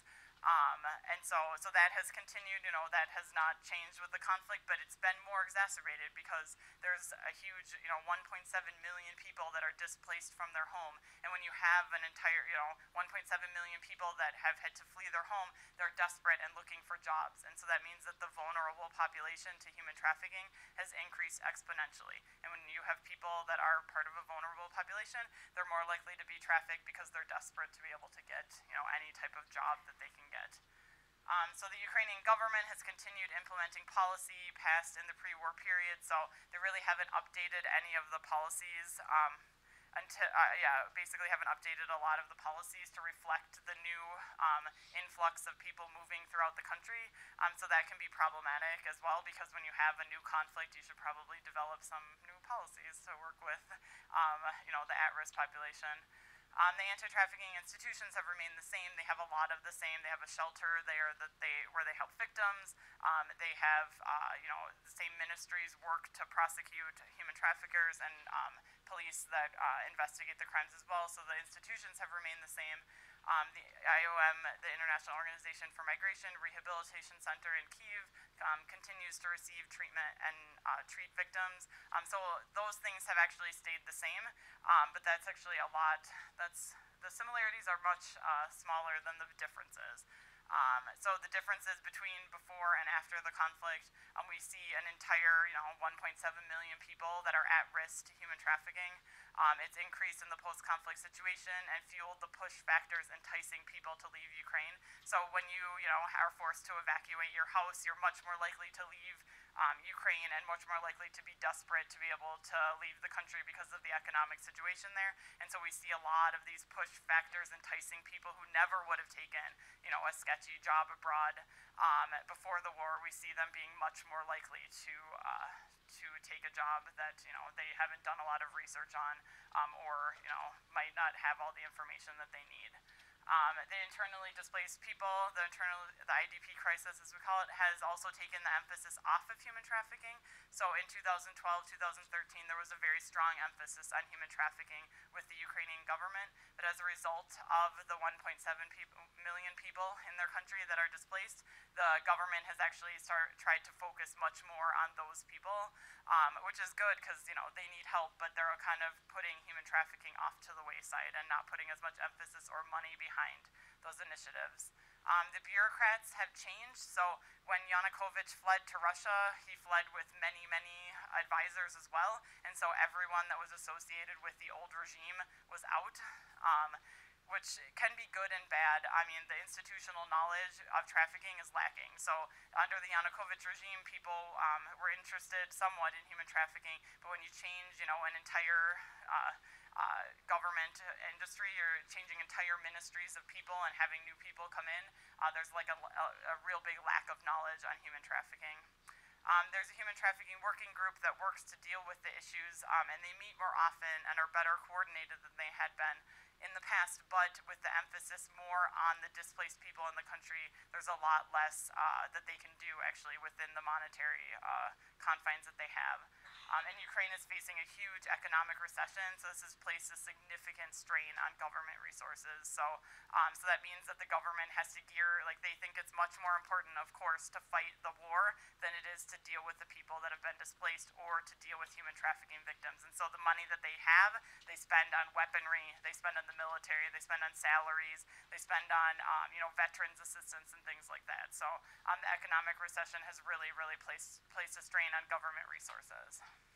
Um, and so, so that has continued, you know, that has not changed with the conflict, but it's been more exacerbated because there's a huge, you know, one point seven million people that are displaced from their home. And when you have an entire, you know, one point seven million people that have had to flee their home, they're desperate and looking for jobs. And so that means that the vulnerable population to human trafficking has increased exponentially. And when you have people that are part of a vulnerable population, they're more likely to be trafficked because they're desperate to be able to get, you know, any type of job that they can get. Um, so the Ukrainian government has continued implementing policy passed in the pre-war period, so they really haven't updated any of the policies um, until, uh, yeah, basically haven't updated a lot of the policies to reflect the new um, influx of people moving throughout the country. Um, so that can be problematic as well, because when you have a new conflict, you should probably develop some new policies to work with, um, you know, the at-risk population. Um, the anti-trafficking institutions have remained the same. They have a lot of the same. They have a shelter there that they where they help victims. Um, they have, uh, you know, the same ministries work to prosecute human traffickers and um, police that uh, investigate the crimes as well. So the institutions have remained the same. Um, the I O M, the International Organization for Migration Rehabilitation Center in Kyiv, um, continues to receive treatment and uh, treat victims. Um, so those things have actually stayed the same, um, but that's actually a lot. That's the similarities are much uh, smaller than the differences. Um, so the differences between before and after the conflict, um, we see an entire, you know, one point seven million people that are at risk to human trafficking. Um, it's increased in the post-conflict situation and fueled the push factors enticing people to leave Ukraine. So when you, you know, are forced to evacuate your house, you're much more likely to leave um, Ukraine and much more likely to be desperate to be able to leave the country because of the economic situation there. And so we see a lot of these push factors enticing people who never would have taken, you know, a sketchy job abroad um, before the war. We see them being much more likely to uh, to take a job that, you know, they haven't done a lot of research on, um, or, you know, might not have all the information that they need. Um, the internally displaced people, the internal, the I D P crisis, as we call it, has also taken the emphasis off of human trafficking. So in two thousand twelve, two thousand thirteen, there was a very strong emphasis on human trafficking with the Ukrainian government. But as a result of the one point seven people, million people in their country that are displaced, the government has actually start, tried to focus much more on those people, um, which is good because, you know, they need help, but they're kind of putting human trafficking off to the wayside and not putting as much emphasis or money behind those initiatives. Um, the bureaucrats have changed. So when Yanukovych fled to Russia, he fled with many, many advisors as well. And so everyone that was associated with the old regime was out, um, which can be good and bad. I mean, the institutional knowledge of trafficking is lacking. So under the Yanukovych regime, people um, were interested somewhat in human trafficking. But when you change, you know, an entire uh, Uh, government industry, you're changing entire ministries of people and having new people come in, uh, there's like a, a, a real big lack of knowledge on human trafficking. Um, there's a human trafficking working group that works to deal with the issues, um, and they meet more often and are better coordinated than they had been in the past, but with the emphasis more on the displaced people in the country, there's a lot less uh, that they can do actually within the monetary uh, confines that they have. Um, and Ukraine is facing a huge economic recession, so this has placed a significant strain on government resources. So, um, so that means that the government has to gear, like they think it's much more important, of course, to fight the war than it is to deal with the people that have been displaced or to deal with human trafficking victims. And so the money that they have, they spend on weaponry, they spend on the military, they spend on salaries, they spend on, um, you know, veterans assistance and things like that. So um, the economic recession has really, really placed, placed a strain on government resources.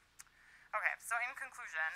Okay, so in conclusion,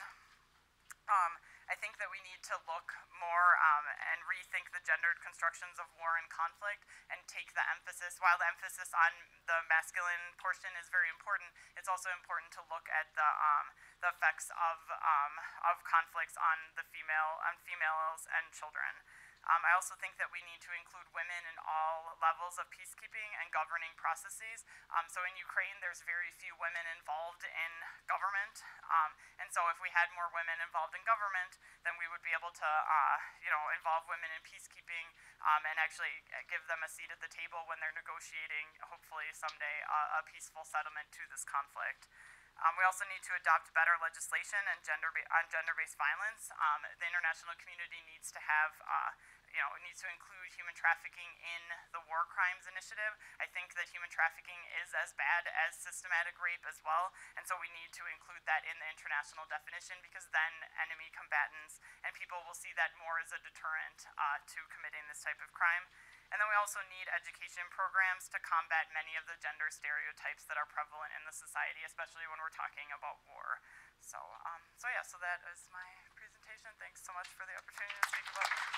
um, I think that we need to look more um, and rethink the gendered constructions of war and conflict and take the emphasis, while the emphasis on the masculine portion is very important, it's also important to look at the, um, the effects of, um, of conflicts on the female, on females and children. Um, I also think that we need to include women in all levels of peacekeeping and governing processes. Um, so in Ukraine, there's very few women involved in government. Um, and so if we had more women involved in government, then we would be able to, uh, you know, involve women in peacekeeping um, and actually give them a seat at the table when they're negotiating, hopefully someday, uh, a peaceful settlement to this conflict. Um, we also need to adopt better legislation and gender on gender-based violence. Um, the international community needs to have, uh, you know, needs to include human trafficking in the war crimes initiative. I think that human trafficking is as bad as systematic rape as well, and so we need to include that in the international definition, because then enemy combatants and people will see that more as a deterrent uh, to committing this type of crime. And then we also need education programs to combat many of the gender stereotypes that are prevalent in the society, especially when we're talking about war. So, um, so yeah, so that is my presentation. Thanks so much for the opportunity to speak about it.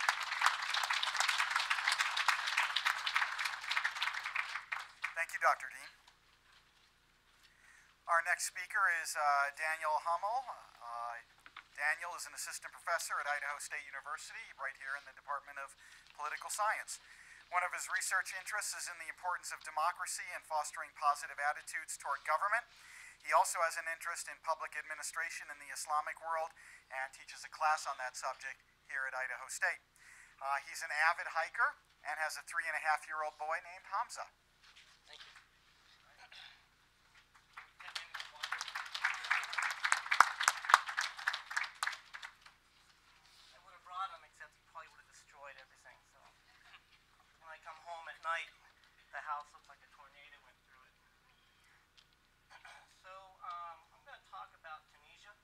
Thank you, Doctor Dean. Our next speaker is uh, Daniel Hummel. Uh, Daniel is an assistant professor at Idaho State University, right here in the Department of Political Science. One of his research interests is in the importance of democracy and fostering positive attitudes toward government. He also has an interest in public administration in the Islamic world and teaches a class on that subject here at Idaho State. Uh, he's an avid hiker and has a three and a half year old boy named Hamza. Thank you. I would have brought him, except he probably would have destroyed everything. So when I come home at night, the house looks like a tornado went through it. So um, I'm going to talk about Tunisia,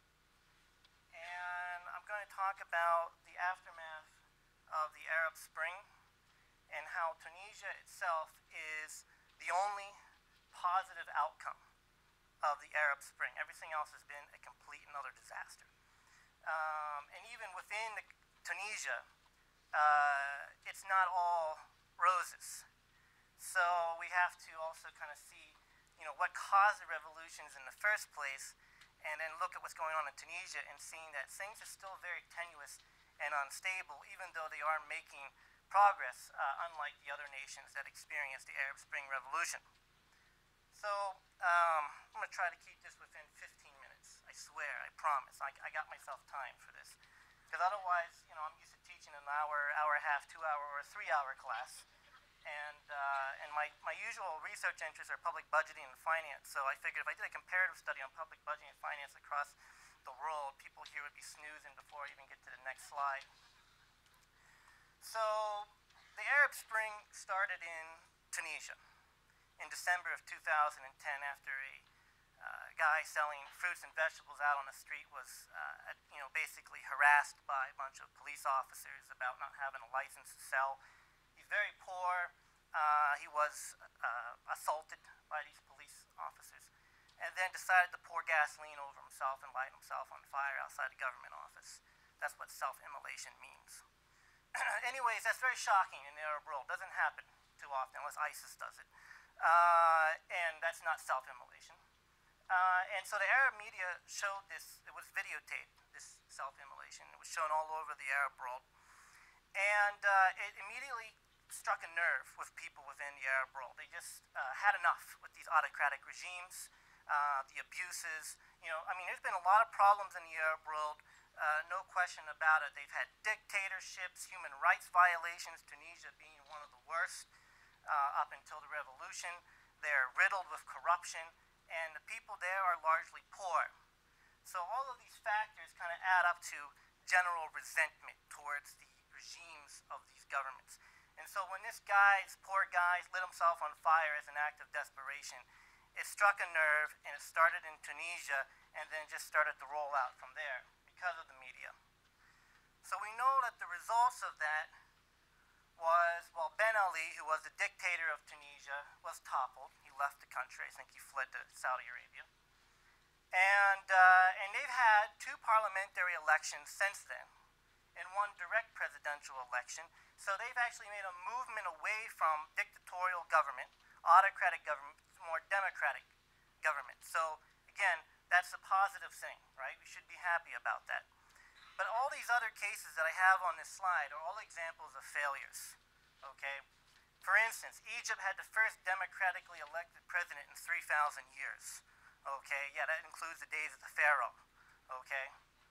and I'm going to talk about the aftermath of the Arab Spring and how Tunisia itself is the only positive outcome of the Arab Spring. Everything else has been a complete and utter disaster. Um, and even within the, Tunisia, uh, it's not all roses. So we have to also kind of see, you know, what caused the revolutions in the first place, and then look at what's going on in Tunisia and seeing that things are still very tenuous and unstable, even though they are making progress, uh, unlike the other nations that experienced the Arab Spring Revolution. So um, I'm going to try to keep this within fifteen minutes. I swear, I promise. I, I got myself time for this. Because otherwise, you know, I'm used to teaching an hour, hour and a half, two hour, or a three hour class. And, uh, and my, my usual research interests are public budgeting and finance. So I figured if I did a comparative study on public budgeting and finance across the world, people here would be snoozing before I even get to the next slide. So the Arab Spring started in Tunisia in December of two thousand ten, after a uh, guy selling fruits and vegetables out on the street was uh, you know, basically harassed by a bunch of police officers about not having a license to sell. He's very poor. Uh, he was uh, assaulted by these police officers, and then decided to pour gasoline over himself and light himself on fire outside a government office. That's what self-immolation means. Anyways, that's very shocking in the Arab world. Doesn't happen too often unless ISIS does it. Uh, and that's not self-immolation. Uh, and so the Arab media showed this, it was videotaped, this self-immolation. It was shown all over the Arab world. And uh, it immediately struck a nerve with people within the Arab world. They just uh, had enough with these autocratic regimes, uh, the abuses. You know, I mean, there's been a lot of problems in the Arab world. Uh, no question about it. They've had dictatorships, human rights violations, Tunisia being one of the worst uh, up until the revolution. They're riddled with corruption, and the people there are largely poor. So all of these factors kind of add up to general resentment towards the regimes of these governments. And so when this guy, this poor guy, lit himself on fire as an act of desperation, it struck a nerve, and it started in Tunisia, and then just started to roll out from there because of the media. So we know that the results of that was, well, Ben Ali, who was the dictator of Tunisia, was toppled. He left the country. I think he fled to Saudi Arabia. And, uh, and they've had two parliamentary elections since then, and one direct presidential election. So they've actually made a movement away from dictatorial government, autocratic government, to more democratic government. So again, that's a positive thing, right? We should be happy about that. But all these other cases that I have on this slide are all examples of failures, okay? For instance, Egypt had the first democratically elected president in three thousand years, okay? Yeah, that includes the days of the pharaoh, okay?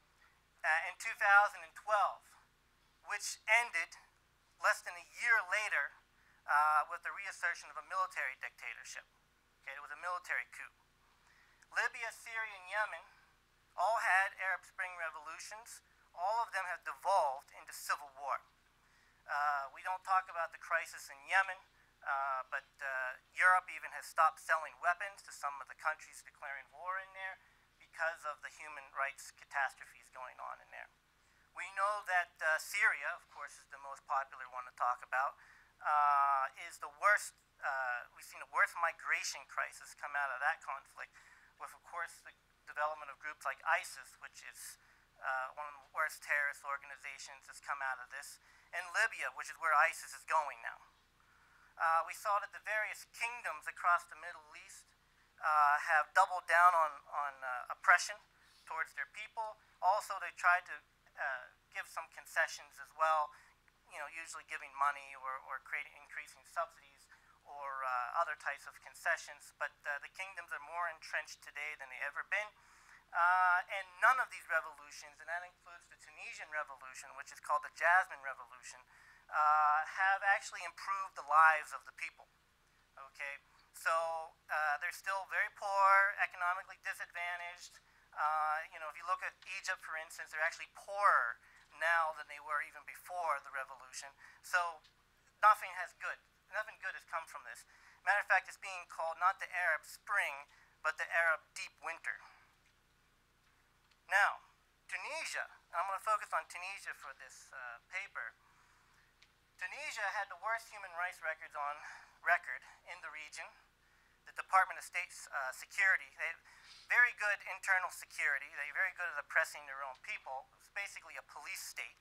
Uh, in two thousand twelve, which ended less than a year later uh, with the reassertion of a military dictatorship, okay? It was a military coup. Libya, Syria, and Yemen all had Arab Spring revolutions. All of them have devolved into civil war. Uh, we don't talk about the crisis in Yemen, uh, but uh, Europe even has stopped selling weapons to some of the countries declaring war in there because of the human rights catastrophes going on in there. We know that uh, Syria, of course, is the most popular one to talk about, uh, is the worst, uh, we've seen the worst migration crisis come out of that conflict, with, of course, the development of groups like ISIS, which is uh, one of the worst terrorist organizations that's come out of this, and Libya, which is where ISIS is going now. Uh, we saw that the various kingdoms across the Middle East uh, have doubled down on, on uh, oppression towards their people. Also, they tried to uh, give some concessions as well, you know, usually giving money or, or creating, increasing subsidies or uh, other types of concessions. But uh, the kingdoms are more entrenched today than they ever been. Uh, and none of these revolutions, and that includes the Tunisian revolution, which is called the Jasmine Revolution, uh, have actually improved the lives of the people. Okay, so uh, they're still very poor, economically disadvantaged. Uh, you know, if you look at Egypt, for instance, they're actually poorer now than they were even before the revolution. So nothing has good, nothing good has come from this. Matter of fact, it's being called not the Arab Spring, but the Arab Deep Winter. Now, Tunisia, and I'm going to focus on Tunisia for this uh, paper. Tunisia had the worst human rights records on record in the region. The Department of State uh, Security, they have very good internal security. They're very good at oppressing their own people. It was basically a police state.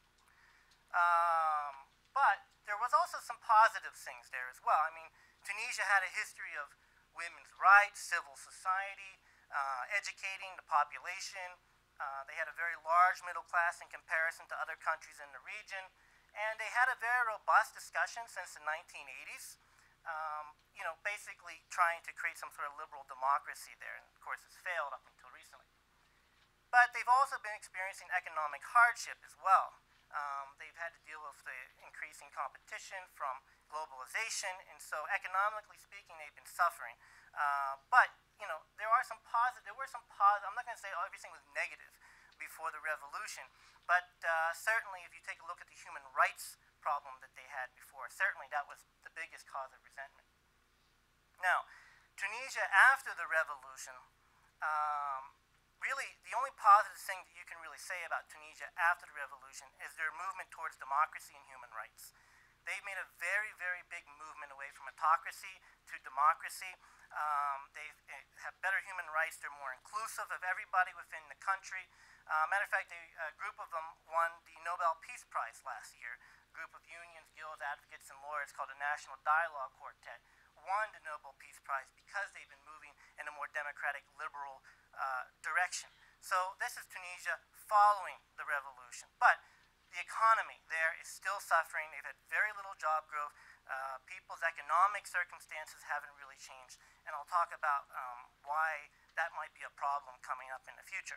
Um, but there was also some positive things there as well. I mean, Tunisia had a history of women's rights, civil society, uh, educating the population. Uh, they had a very large middle class in comparison to other countries in the region. And they had a very robust discussion since the nineteen eighties, um, you know, basically trying to create some sort of liberal democracy there. And of course, it's failed up until recently. But they've also been experiencing economic hardship as well. Um, they've had to deal with the increasing competition from globalization, and so economically speaking, they've been suffering. Uh, but you know, there are some positive. There were some positive. I'm not going to say everything was negative before the revolution, but uh, certainly, if you take a look at the human rights problem that they had before, certainly that was the biggest cause of resentment. Now, Tunisia after the revolution. Um, Really, the only positive thing that you can really say about Tunisia after the revolution is their movement towards democracy and human rights. They've made a very, very big movement away from autocracy to democracy. Um, they have better human rights. They're more inclusive of everybody within the country. Uh, matter of fact, they, a group of them won the Nobel Peace Prize last year. A group of unions, guilds, advocates, and lawyers called the National Dialogue Quartet won the Nobel Peace Prize because they've been moving in a more democratic, liberal uh, direction. So this is Tunisia following the revolution. But the economy there is still suffering. They've had very little job growth. Uh, people's economic circumstances haven't really changed. And I'll talk about um, why that might be a problem coming up in the future.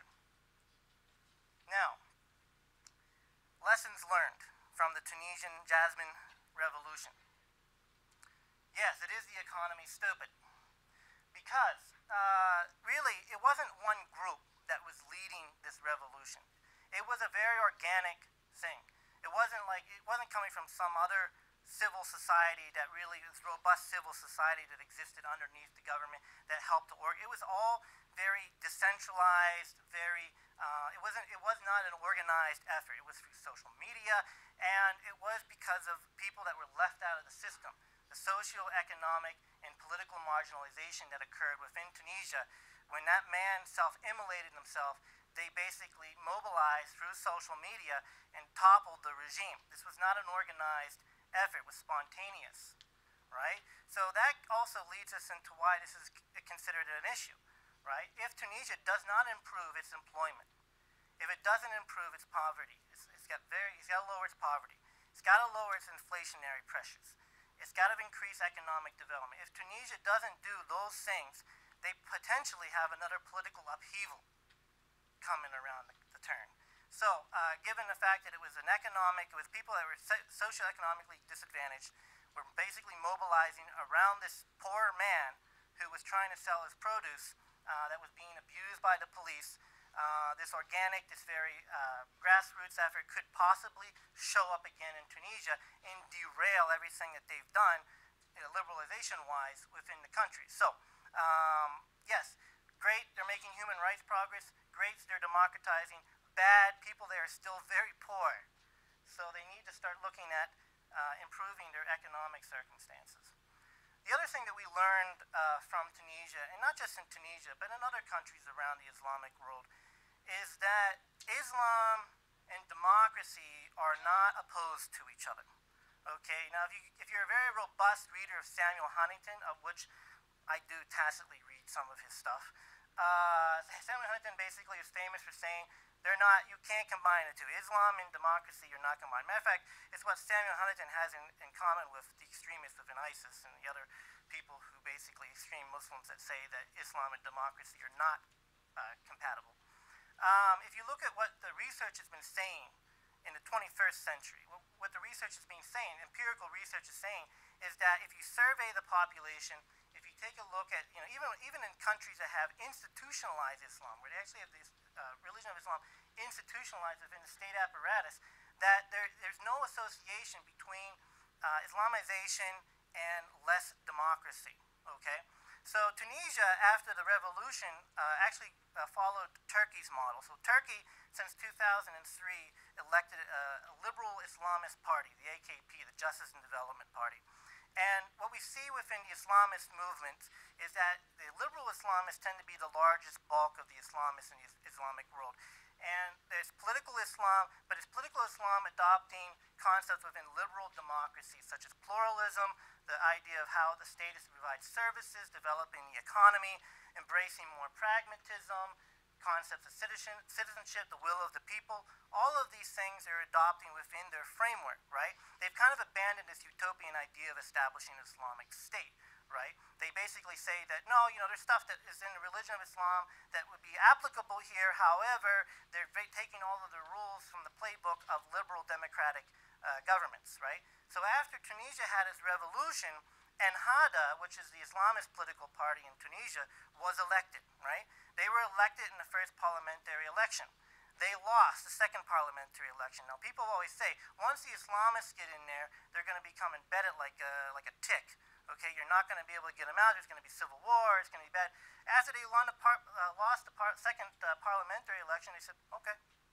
Now, lessons learned from the Tunisian Jasmine Revolution. Yes, it is the economy stupid. Because, uh, really, it wasn't one group that was leading this revolution. It was a very organic thing. It wasn't like, it wasn't coming from some other civil society that really, this robust civil society that existed underneath the government that helped to org. It was all very decentralized, very, uh, it wasn't, it was not an organized effort. It was through social media, and it was because of people that were left out of the system. The socio-economic and political marginalization that occurred within Tunisia. When that man self-immolated himself, they basically mobilized through social media and toppled the regime. This was not an organized effort. It was spontaneous, right? So that also leads us into why this is considered an issue, right? If Tunisia does not improve its employment, if it doesn't improve its poverty, it's, it's got very, it's got to lower its poverty. It's got to lower its inflationary pressures. It's got to increase economic development. If Tunisia doesn't do those things, they potentially have another political upheaval coming around the, the turn. So, uh, given the fact that it was an economic, it was people that were socioeconomically disadvantaged, were basically mobilizing around this poor man who was trying to sell his produce uh, that was being abused by the police. uh, this organic, this very uh, grassroots effort could possibly show up again in Tunisia and derail everything that they've done, you know, liberalization-wise within the country. So, um, yes, great, they're making human rights progress. Great, they're democratizing. Bad, people there are still very poor. So they need to start looking at uh, improving their economic circumstances. The other thing that we learned uh, from Tunisia, and not just in Tunisia, but in other countries around the Islamic world, is that Islam and democracy are not opposed to each other. Okay, now if, you, if you're a very robust reader of Samuel Huntington, of which I do tacitly read some of his stuff, uh, Samuel Huntington basically is famous for saying they're not, you can't combine the two. Islam and democracy are not combined. Matter of fact, it's what Samuel Huntington has in, in common with the extremists within ISIS and the other people who basically, extreme Muslims that say that Islam and democracy are not uh, compatible. Um, if you look at what the research has been saying in the twenty-first century, what, what the research has been saying, empirical research is saying, is that if you survey the population, if you take a look at, you know, even, even in countries that have institutionalized Islam, where they actually have this uh, religion of Islam institutionalized within the state apparatus, that there, there's no association between uh, Islamization and less democracy, okay? So Tunisia, after the revolution, uh, actually uh, followed Turkey's model. So Turkey, since two thousand three, elected a, a liberal Islamist party, the A K P, the Justice and Development Party. And what we see within the Islamist movement is that the liberal Islamists tend to be the largest bulk of the Islamists in the Islamic world. And there's political Islam, but it's political Islam adopting concepts within liberal democracy, such as pluralism, the idea of how the state is to provide services, developing the economy, embracing more pragmatism, concepts of citizenship, the will of the people. All of these things they're adopting within their framework, right? They've kind of abandoned this utopian idea of establishing an Islamic state, right? They basically say that, no, you know, there's stuff that is in the religion of Islam that would be applicable here. However, they're taking all of the rules from the playbook of liberal democratic uh, governments, right? So after Tunisia had its revolution, Ennahda, which is the Islamist political party in Tunisia, was elected, right? They were elected in the first parliamentary election. They lost the second parliamentary election. Now, people always say, once the Islamists get in there, they're going to become embedded like a, like a tick. Okay, you're not going to be able to get them out. There's going to be civil war. It's going to be bad. After they won the par uh, lost the par second uh, parliamentary election, they said, okay,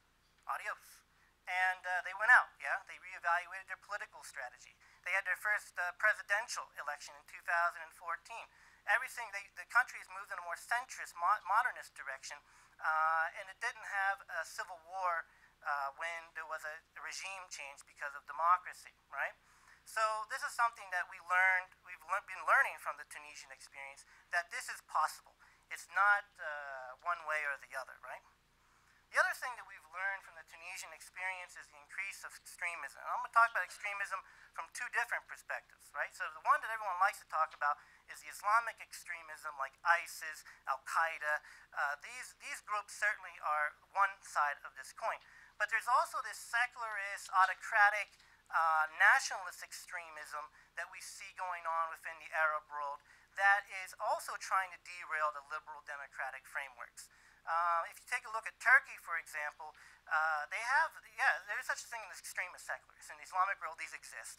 adios. And uh, they went out, yeah? They reevaluated their political strategy. They had their first uh, presidential election in two thousand fourteen. Everything, they, the country has moved in a more centrist, mo modernist direction, uh, and it didn't have a civil war uh, when there was a, a regime change because of democracy, right? So this is something that we learned, we've le been learning from the Tunisian experience, that this is possible. It's not uh, one way or the other, right? The other thing that we've learned from the Tunisian experience is the increase of extremism. And I'm going to talk about extremism from two different perspectives, right? So the one that everyone likes to talk about is the Islamic extremism like ISIS, Al-Qaeda. Uh, these, these groups certainly are one side of this coin. But there's also this secularist, autocratic, uh, nationalist extremism that we see going on within the Arab world that is also trying to derail the liberal democratic frameworks. Uh, if you take a look at Turkey, for example, uh, they have, yeah, there is such a thing as extremist secularists. In the Islamic world, these exist.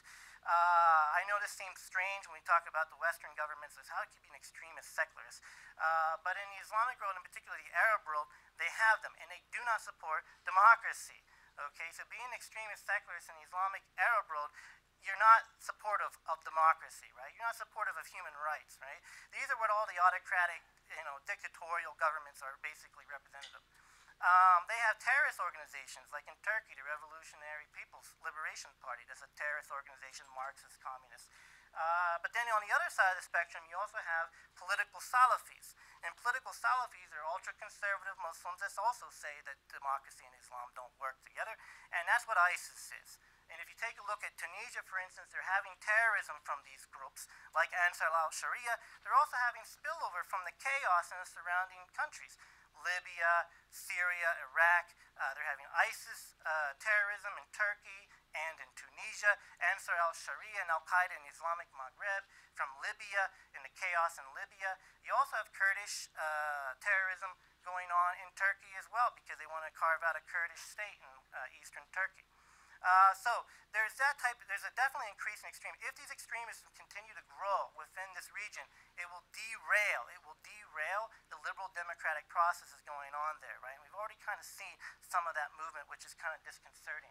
Uh, I know this seems strange when we talk about the Western governments as how can you be an extremist secularist. Uh, but in the Islamic world, in particular the Arab world, they have them, and they do not support democracy. Okay, so being an extremist secularist in the Islamic Arab world, you're not supportive of democracy, right? You're not supportive of human rights, right? These are what all the autocratic, you know, dictatorial governments are basically representative. Um, they have terrorist organizations, like in Turkey, the Revolutionary People's Liberation Party. That's a terrorist organization, Marxist, communist. Uh, but then on the other side of the spectrum, you also have political Salafis. And political Salafis are ultra-conservative Muslims that also say that democracy and Islam don't work together. And that's what ISIS is. And if you take a look at Tunisia, for instance, they're having terrorism from these groups, like Ansar al-Sharia. They're also having spillover from the chaos in the surrounding countries. Libya, Syria, Iraq. Uh, they're having ISIS uh, terrorism in Turkey and in Tunisia, Ansar al-Sharia and al-Qaeda in the Islamic Maghreb, from Libya, in the chaos in Libya. You also have Kurdish uh, terrorism going on in Turkey as well, because they want to carve out a Kurdish state in uh, eastern Turkey. Uh, so there's that type, there's a definitely increasing extreme. If these extremisms continue to grow within this region, it will derail, it will derail the liberal democratic processes going on there, right? And we've already kind of seen some of that movement, which is kind of disconcerting.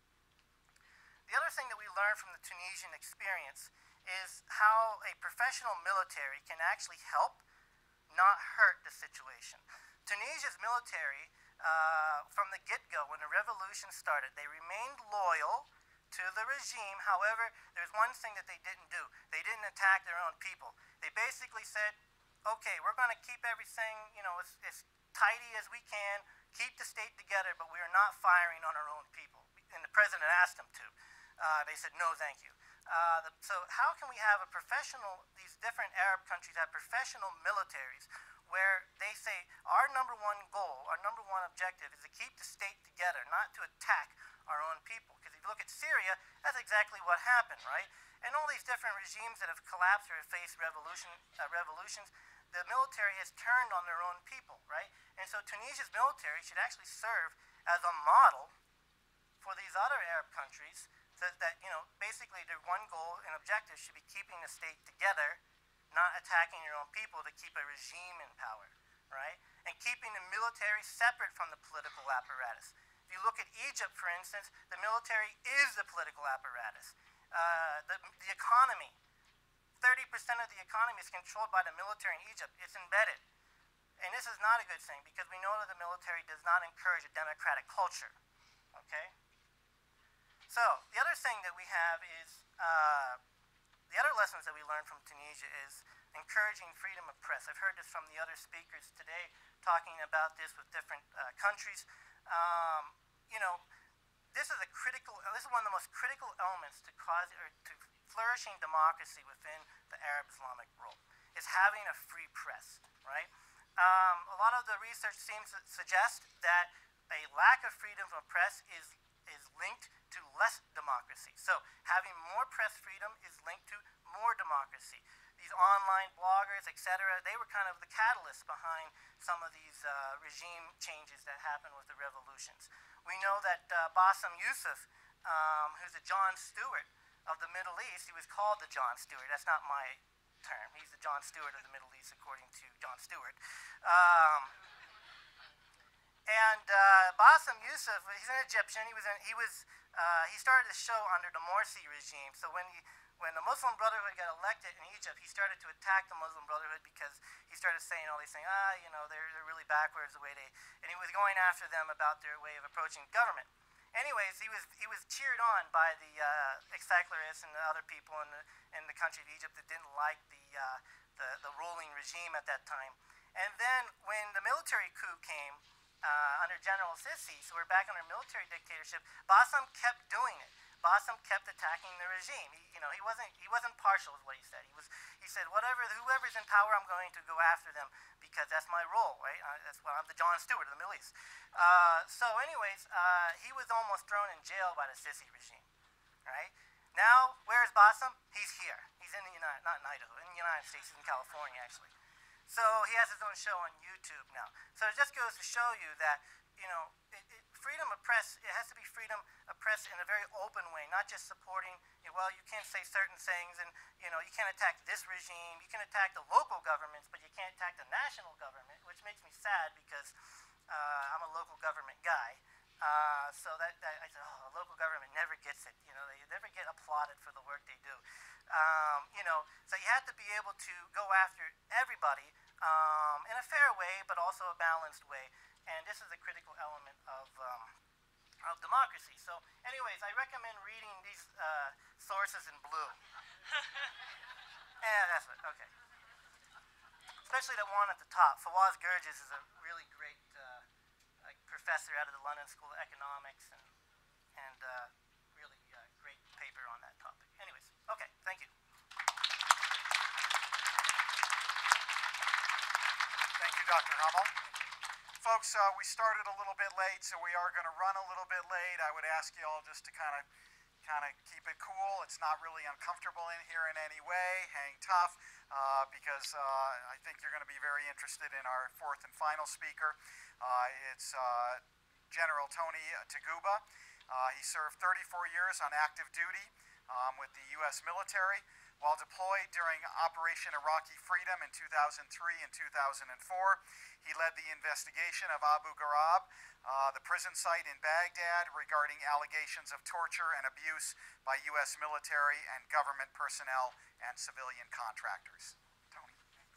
The other thing that we learned from the Tunisian experience is how a professional military can actually help, not hurt the situation. Tunisia's military, uh, from the get-go, when the revolution started, they remained loyal to the regime. However, there's one thing that they didn't do. They didn't attack their own people. They basically said, okay, we're going to keep everything, you know, as, as tidy as we can, keep the state together, but we are not firing on our own people. And the president asked them to. Uh, they said, no, thank you. Uh, the, so how can we have a professional, these different Arab countries have professional militaries where they say our number one goal, our number one objective is to keep the state together, not to attack our own people. Because if you look at Syria, that's exactly what happened, right? And all these different regimes that have collapsed or have faced revolution, uh, revolutions, the military has turned on their own people, right? And so Tunisia's military should actually serve as a model for these other Arab countries, so that, you know, basically their one goal and objective should be keeping the state together, not attacking your own people to keep a regime in power, right? And keeping the military separate from the political apparatus. If you look at Egypt, for instance, the military is the political apparatus. Uh, the, the economy, thirty percent of the economy is controlled by the military in Egypt. It's embedded. And this is not a good thing, because we know that the military does not encourage a democratic culture, okay? So the other thing that we have is, uh, the other lessons that we learned from Tunisia is encouraging freedom of press. I've heard this from the other speakers today, talking about this with different uh, countries. Um, you know, this is a critical, this is one of the most critical elements to cause, or to flourishing democracy within the Arab Islamic world, is having a free press, right? Um, a lot of the research seems to suggest that a lack of freedom of press is is linked to less democracy. So having more press freedom is linked to more democracy. These online bloggers, et cetera, they were kind of the catalyst behind some of these uh, regime changes that happened with the revolutions. We know that uh, Bassem Youssef, um, who's a John Stewart of the Middle East, he was called the John Stewart. That's not my term. He's the John Stewart of the Middle East, according to John Stewart. Um, And uh, Bassem Youssef, he's an Egyptian. He was, in, he was, uh, he started the show under the Morsi regime. So when he, when the Muslim Brotherhood got elected in Egypt, he started to attack the Muslim Brotherhood because he started saying all these things. Ah, you know, they're, they're really backwards the way they, and he was going after them about their way of approaching government. Anyways, he was he was cheered on by the uh, secularists and the other people in the in the country of Egypt that didn't like the uh, the the ruling regime at that time. And then when the military coup came, Uh, under General Sisi, so we're back under military dictatorship, Bassem kept doing it. Bassem kept attacking the regime. He, you know, he wasn't he wasn't partial, is what he said. He was he said whatever whoever's in power, I'm going to go after them because that's my role, right? Uh, that's why I'm the John Stewart of the Middle East. Uh, so, anyways, uh, he was almost thrown in jail by the Sisi regime, right? Now, where's Bassem? He's here. He's in the United, not in Idaho, in the United States, he's in California actually. So he has his own show on YouTube now. So it just goes to show you that, you know, it, it, freedom of press, it has to be freedom of press in a very open way, not just supporting, you know, well, you can't say certain things and, you know, you can't attack this regime. You can attack the local governments, but you can't attack the national government, which makes me sad because uh, I'm a local government guy. Uh, so that, that I said, oh, local government never gets it. You know, they never get applauded for the work they do. Um, you know, so you have to be able to go after everybody um, in a fair way, but also a balanced way. And this is a critical element of, um, of democracy. So anyways, I recommend reading these uh, sources in blue. Yeah, that's it, okay. Especially the one at the top. Fawaz Gurgis is a really great uh, like professor out of the London School of Economics, and, and uh, really uh, great paper on that topic. Anyways, okay, thank you. Thank you, Doctor Hummel. Folks, uh, we started a little bit late, so we are going to run a little bit late. I would ask you all just to kind of kind of keep it cool. It's not really uncomfortable in here in any way. Hang tough, uh, because uh, I think you're going to be very interested in our fourth and final speaker. Uh, it's uh, General Tony Taguba. Uh, he served thirty-four years on active duty um, with the U S military. While deployed during Operation Iraqi Freedom in two thousand three and two thousand four, he led the investigation of Abu Ghraib, uh, the prison site in Baghdad, regarding allegations of torture and abuse by U S military and government personnel and civilian contractors. Tony.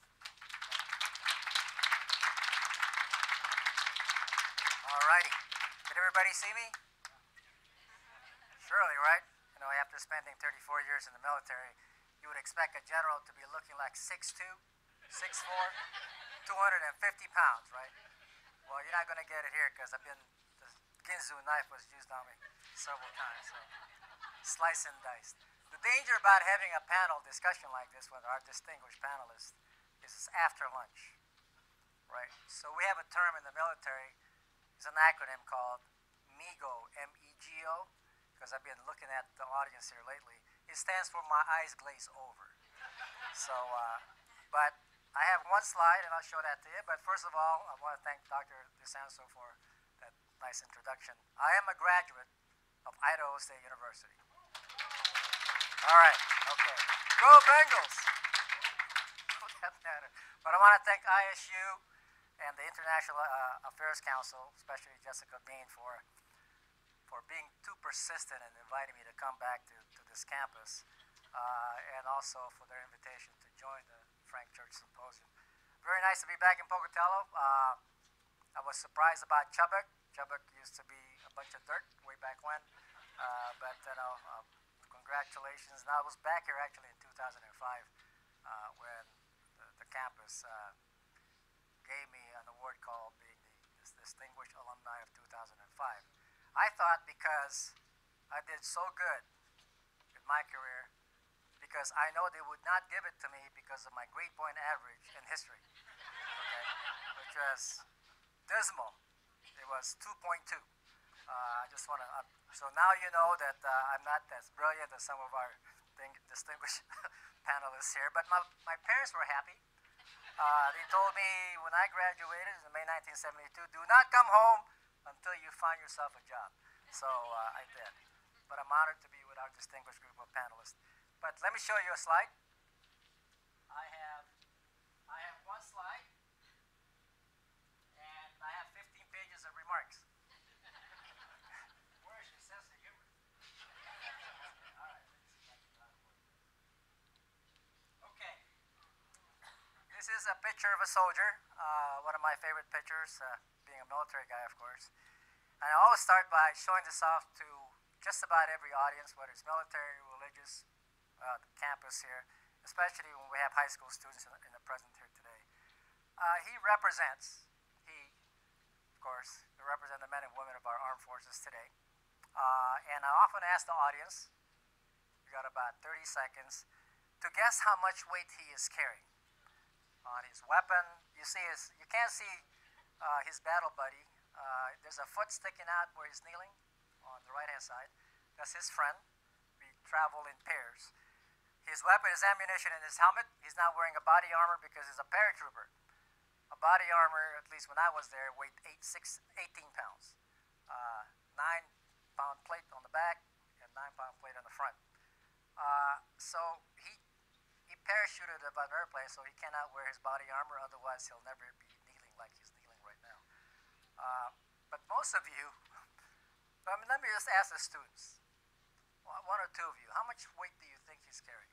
All righty. Did everybody see me? Surely, right? You know, after spending thirty-four years in the military, you would expect a general to be looking like six two, six four, two hundred fifty pounds, right? Well, you're not going to get it here because I've been, the Ginzu knife was used on me several times, so slice and dice. The danger about having a panel discussion like this with our distinguished panelists is it's after lunch, right? So we have a term in the military, it's an acronym called MEGO, M E G O, because I've been looking at the audience here lately. It stands for my eyes glaze over. So, uh, but I have one slide, and I'll show that to you. But first of all, I want to thank Doctor DeSanso for that nice introduction. I am a graduate of Idaho State University. All right, okay. Go Bengals! But I want to thank I S U and the International uh, Affairs Council, especially Jessica Dean, for for being too persistent in inviting me to come back to, to this campus, uh, and also for their invitation to join the Frank Church Symposium. Very nice to be back in Pocatello. Uh, I was surprised about Chubbuck. Chubbuck used to be a bunch of dirt way back when, uh, but you know, uh, congratulations. And I was back here actually in two thousand five uh, when the, the campus uh, gave me an award called being the this Distinguished Alumni of two thousand five. I thought because I did so good in my career, because I know they would not give it to me because of my grade point average in history, okay, which was dismal. It was two point two. Uh, I just want to, uh, so now you know that uh, I'm not as brilliant as some of our distinguished panelists here, but my, my parents were happy. Uh, they told me when I graduated in May nineteen seventy-two, do not come home until you find yourself a job. So uh, I did. But I'm honored to be with our distinguished group of panelists. But let me show you a slide. I have, I have one slide, and I have fifteen pages of remarks. Where is your sense of humor? All right, let me see if I can get out of order. Okay. This is a picture of a soldier, uh, one of my favorite pictures. Uh, being a military guy, of course. And I always start by showing this off to just about every audience, whether it's military, religious, uh, the campus here, especially when we have high school students in the, in the present here today. Uh, he represents, he, of course, he represents the men and women of our armed forces today. Uh, and I often ask the audience, we got about thirty seconds, to guess how much weight he is carrying on his weapon. You see his, you can't see Uh, his battle buddy. Uh, there's a foot sticking out where he's kneeling on the right-hand side. That's his friend. We travel in pairs. His weapon is ammunition in his helmet. He's not wearing a body armor because he's a paratrooper. A body armor, at least when I was there, weighed eight, six, eighteen pounds. Uh, nine-pound plate on the back and nine-pound plate on the front. Uh, so he, he parachuted above an airplane, so he cannot wear his body armor. Otherwise, he'll never be kneeling like he's kneeling right now. Uh, but most of you, I mean, let me just ask the students, one or two of you, how much weight do you think he's carrying?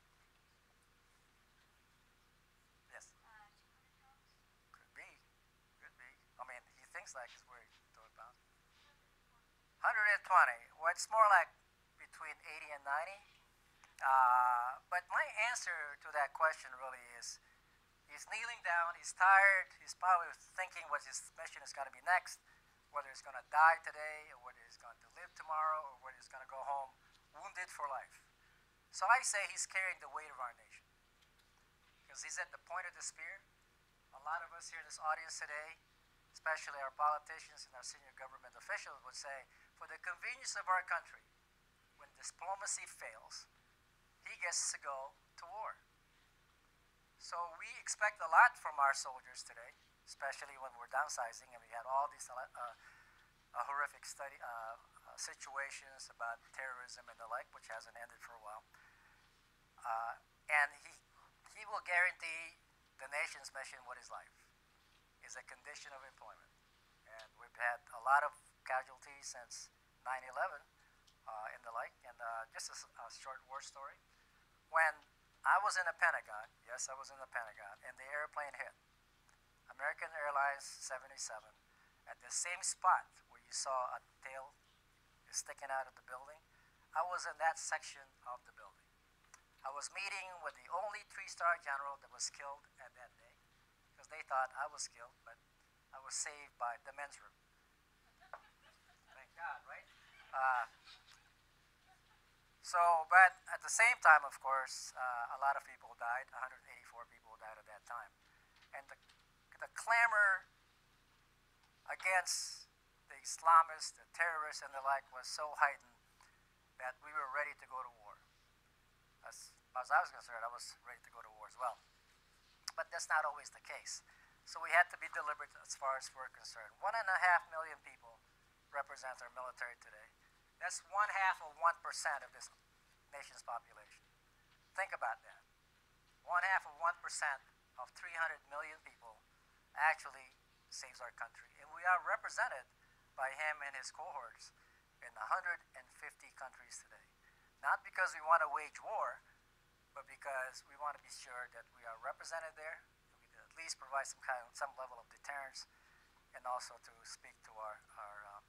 Yes? Uh, two hundred pounds. Could be, could be. I mean, he thinks like he's wearing two hundred pounds. one hundred twenty. Well, it's more like between eighty and ninety. Uh, but my answer to that question really is, he's kneeling down, he's tired, he's probably thinking what his mission is going to be next, whether he's going to die today, or whether he's going to live tomorrow, or whether he's going to go home wounded for life. So I say he's carrying the weight of our nation, because he's at the point of the spear. A lot of us here in this audience today, especially our politicians and our senior government officials, would say, for the convenience of our country, when diplomacy fails, he gets to go to war. So we expect a lot from our soldiers today, especially when we're downsizing and we had all these uh, uh, horrific study, uh, uh, situations about terrorism and the like, which hasn't ended for a while. Uh, and he, he will guarantee the nation's mission with his life, is a condition of employment. And we've had a lot of casualties since nine eleven uh, and the like. And uh, just a, a short war story. When I was in the Pentagon, yes, I was in the Pentagon, and the airplane hit. American Airlines seventy-seven, at the same spot where you saw a tail sticking out of the building, I was in that section of the building. I was meeting with the only three-star general that was killed at that day, because they thought I was killed, but I was saved by the men's room. Thank God, right? Uh, so, but at the same time, of course, uh, a lot of people died. one hundred eighty-four people died at that time. And the, the clamor against the Islamists, the terrorists, and the like was so heightened that we were ready to go to war. As far as I was concerned, I was ready to go to war as well. But that's not always the case. So we had to be deliberate as far as we're concerned. One and a half million people represent our military today. That's one half of one percent of this nation's population. Think about that. One half of one percent of three hundred million people actually saves our country. And we are represented by him and his cohorts in one hundred fifty countries today. Not because we want to wage war, but because we want to be sure that we are represented there, and we can at least provide some kind of, some level of deterrence, and also to speak to our, our um,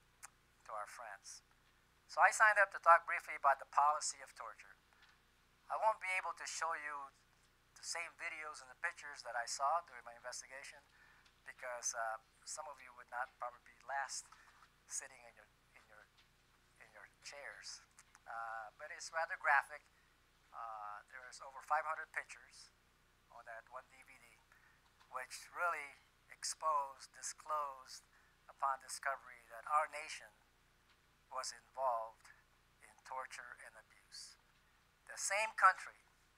to our friends. So I signed up to talk briefly about the policy of torture. I won't be able to show you the same videos and the pictures that I saw during my investigation, because uh, some of you would not probably last sitting in your in your in your chairs. Uh, but it's rather graphic. Uh, there's over five hundred pictures on that one D V D, which really exposed, disclosed upon discovery that our nation was involved in torture and abuse. The same country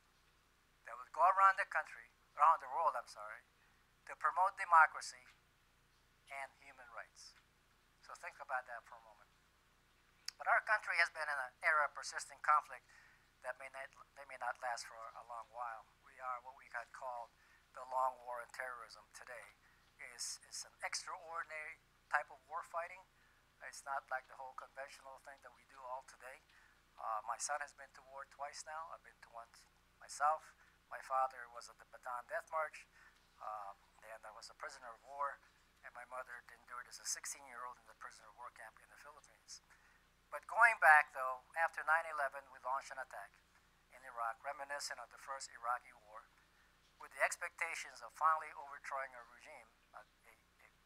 that would go around the country, around the world, I'm sorry, to promote democracy and human rights. So think about that for a moment. But our country has been in an era of persistent conflict that may not, that may not last for a long while. We are what we had called the long war on terrorism today. Is it's an extraordinary type of war fighting. It's not like the whole conventional thing that we do all today. Uh, my son has been to war twice now. I've been to once myself. My father was at the Bataan Death March, uh, and I was a prisoner of war, and my mother endured as a sixteen-year-old in the prisoner of war camp in the Philippines. But going back, though, after nine eleven, we launched an attack in Iraq, reminiscent of the first Iraqi war, with the expectations of finally overthrowing a regime, a, a,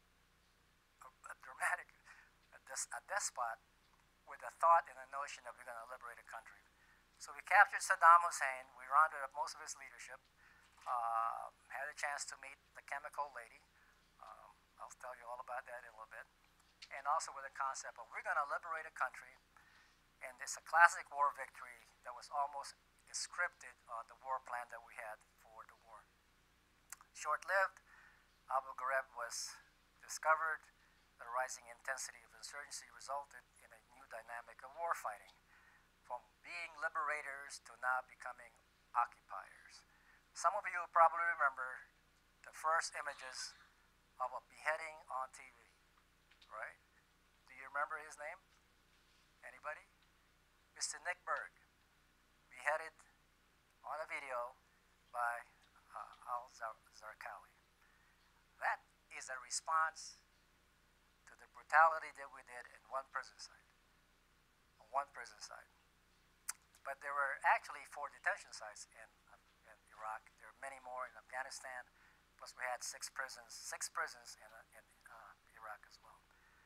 a, a dramatic, a, des, a despot, with the thought and the notion that we're going to liberate a country. So we captured Saddam Hussein. We rounded up most of his leadership, uh, had a chance to meet the chemical lady. Um, I'll tell you all about that in a little bit. And also with the concept of we're going to liberate a country, and it's a classic war victory that was almost scripted on the war plan that we had for the war. Short-lived, Abu Ghraib was discovered. The rising intensity of insurgency resulted in a new dynamic of war fighting, from being liberators to now becoming occupiers. Some of you probably remember the first images of a beheading on T V. Right? Do you remember his name? Anybody? Mister Nick Berg, beheaded on a video by uh, al-Zarqawi. That is a response to the brutality that we did in one prison site. On one prison site. But there were actually four detention sites in, in Iraq. There are many more in Afghanistan. Plus we had six prisons, six prisons in, in uh, Iraq as well.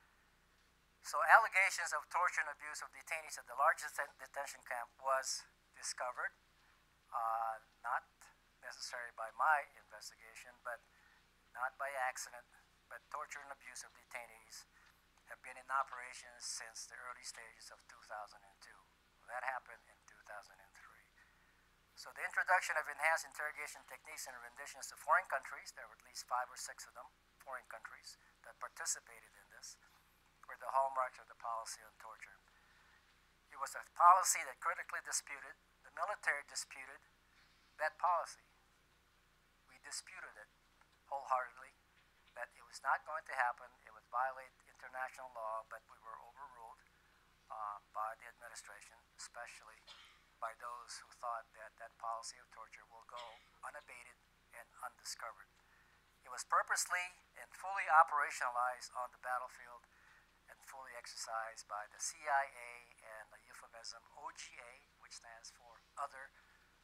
So allegations of torture and abuse of detainees at the largest detention camp was discovered, uh, not necessarily by my investigation, but not by accident, but torture and abuse of detainees have been in operation since the early stages of two thousand two, that happened in two thousand three. So the introduction of enhanced interrogation techniques and renditions to foreign countries, there were at least five or six of them, foreign countries, that participated in this, were the hallmarks of the policy on torture. It was a policy that critically disputed, the military disputed that policy. We disputed it wholeheartedly, that it was not going to happen, it would violate international law, but we were overruled uh, by the administration, especially by those who thought that that policy of torture will go unabated and undiscovered. It was purposely and fully operationalized on the battlefield and fully exercised by the C I A and the euphemism O G A, which stands for Other